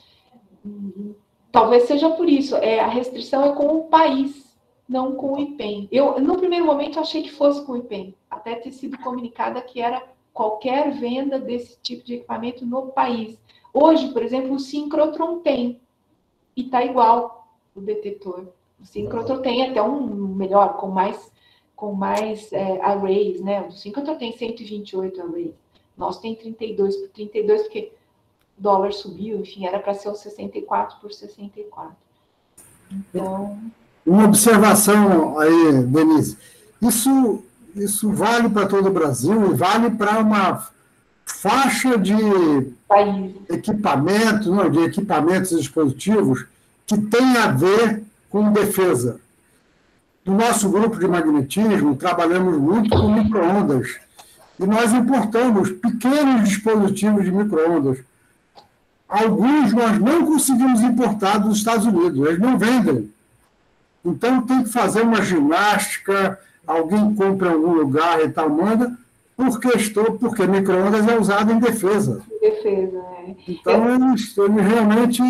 Talvez seja por isso. A restrição é com o país, não com o IPEM. Eu, no primeiro momento, achei que fosse com o IPEM, até ter sido comunicada que era qualquer venda desse tipo de equipamento no país. Hoje, por exemplo, o síncrotron tem, e está igual o detetor. O síncrotron tem até um melhor, com mais arrays, né? O síncrotron tem 128 arrays. Nosso tem 32 por 32, porque o dólar subiu, enfim, era para ser o 64 por 64. Então... Uma observação aí, Denise. Isso vale para todo o Brasil e vale para uma faixa de equipamentos, não, de equipamentos e dispositivos que tem a ver com defesa. No nosso grupo de magnetismo, trabalhamos muito com micro-ondas. E nós importamos pequenos dispositivos de micro-ondas. Alguns nós não conseguimos importar dos Estados Unidos, eles não vendem. Então tem que fazer uma ginástica, alguém compra em algum lugar e tal, manda, porque micro-ondas é usado em defesa. Defesa, né? Então eles realmente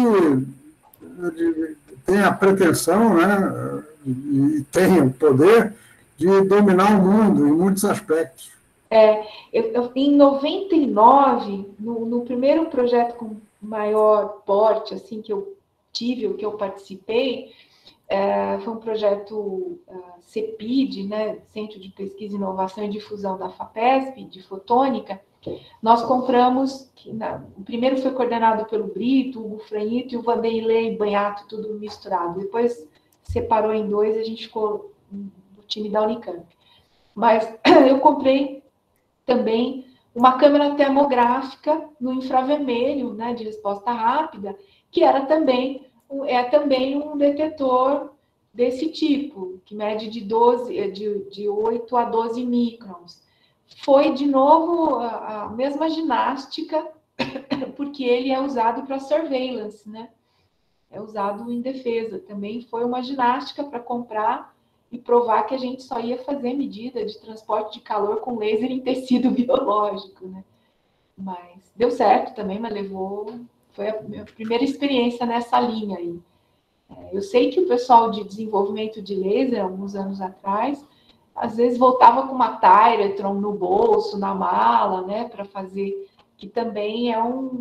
têm a pretensão, né, e têm o poder de dominar o mundo em muitos aspectos. Em 99, no primeiro projeto com maior porte assim, que eu tive, o que eu participei, foi um projeto CEPID, né, Centro de Pesquisa, Inovação e Difusão da FAPESP, de fotônica. Nós compramos, o primeiro foi coordenado pelo Brito, o Hugo Franito e o Vanderlei Banhato, tudo misturado. Depois separou em dois e a gente ficou no time da Unicamp. Mas eu comprei também uma câmera termográfica no infravermelho, né, de resposta rápida, que era também um detetor desse tipo, que mede de 8 a 12 microns. Foi, de novo, a mesma ginástica, porque ele é usado para surveillance, né? É usado em defesa. Também foi uma ginástica para comprar e provar que a gente só ia fazer medida de transporte de calor com laser em tecido biológico, né? Mas deu certo também, mas foi a minha primeira experiência nessa linha aí. Eu sei que o pessoal de desenvolvimento de laser, alguns anos atrás, às vezes voltava com uma Tyretron no bolso, na mala, né, para fazer, que também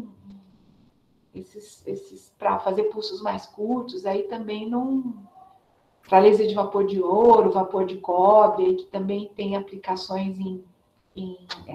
para fazer pulsos mais curtos, aí também não... Para laser de vapor de ouro, vapor de cobre, que também tem aplicações em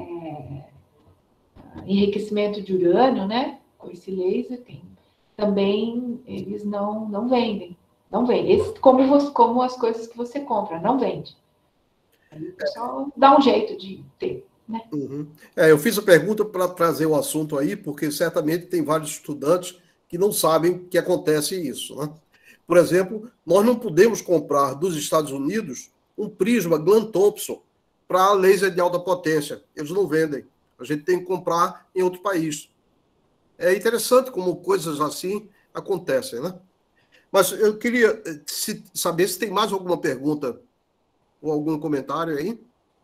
enriquecimento de urânio, né? Com esse laser, também eles não vendem. Não vendem. Como as coisas que você compra, não vende. Só dá um jeito de ter, né? Uhum. Eu fiz a pergunta para trazer o assunto aí, porque certamente tem vários estudantes que não sabem que acontece isso, né? Por exemplo, nós não podemos comprar dos Estados Unidos um prisma Glan Thompson para laser de alta potência. Eles não vendem. A gente tem que comprar em outro país. É interessante como coisas assim acontecem, né? Mas eu queria saber se tem mais alguma pergunta ou algum comentário aí.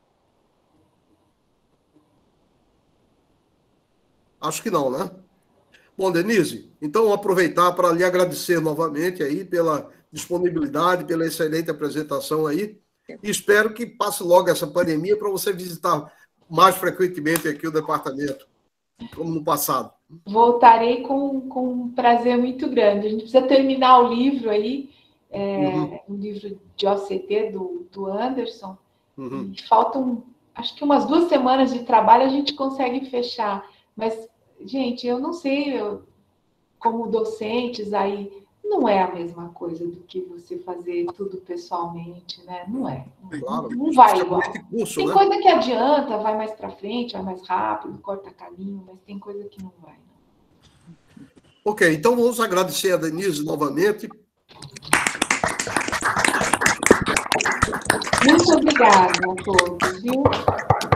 Acho que não, né? Bom, Denise, então aproveitar para lhe agradecer novamente aí pela disponibilidade, pela excelente apresentação aí, e espero que passe logo essa pandemia para você visitar mais frequentemente aqui o departamento, como no passado. Voltarei com um prazer muito grande. A gente precisa terminar o livro aí, um livro de OCT do Anderson, e faltam, acho que umas 2 semanas de trabalho a gente consegue fechar, mas gente, eu não sei, como docentes aí, não é a mesma coisa do que você fazer tudo pessoalmente, né? Não é. Claro, não vai igual. Curso, tem coisa que adianta, vai mais para frente, vai mais rápido, corta caminho, mas tem coisa que não vai. Ok, então vamos agradecer a Denise novamente. Muito obrigada a todos, viu?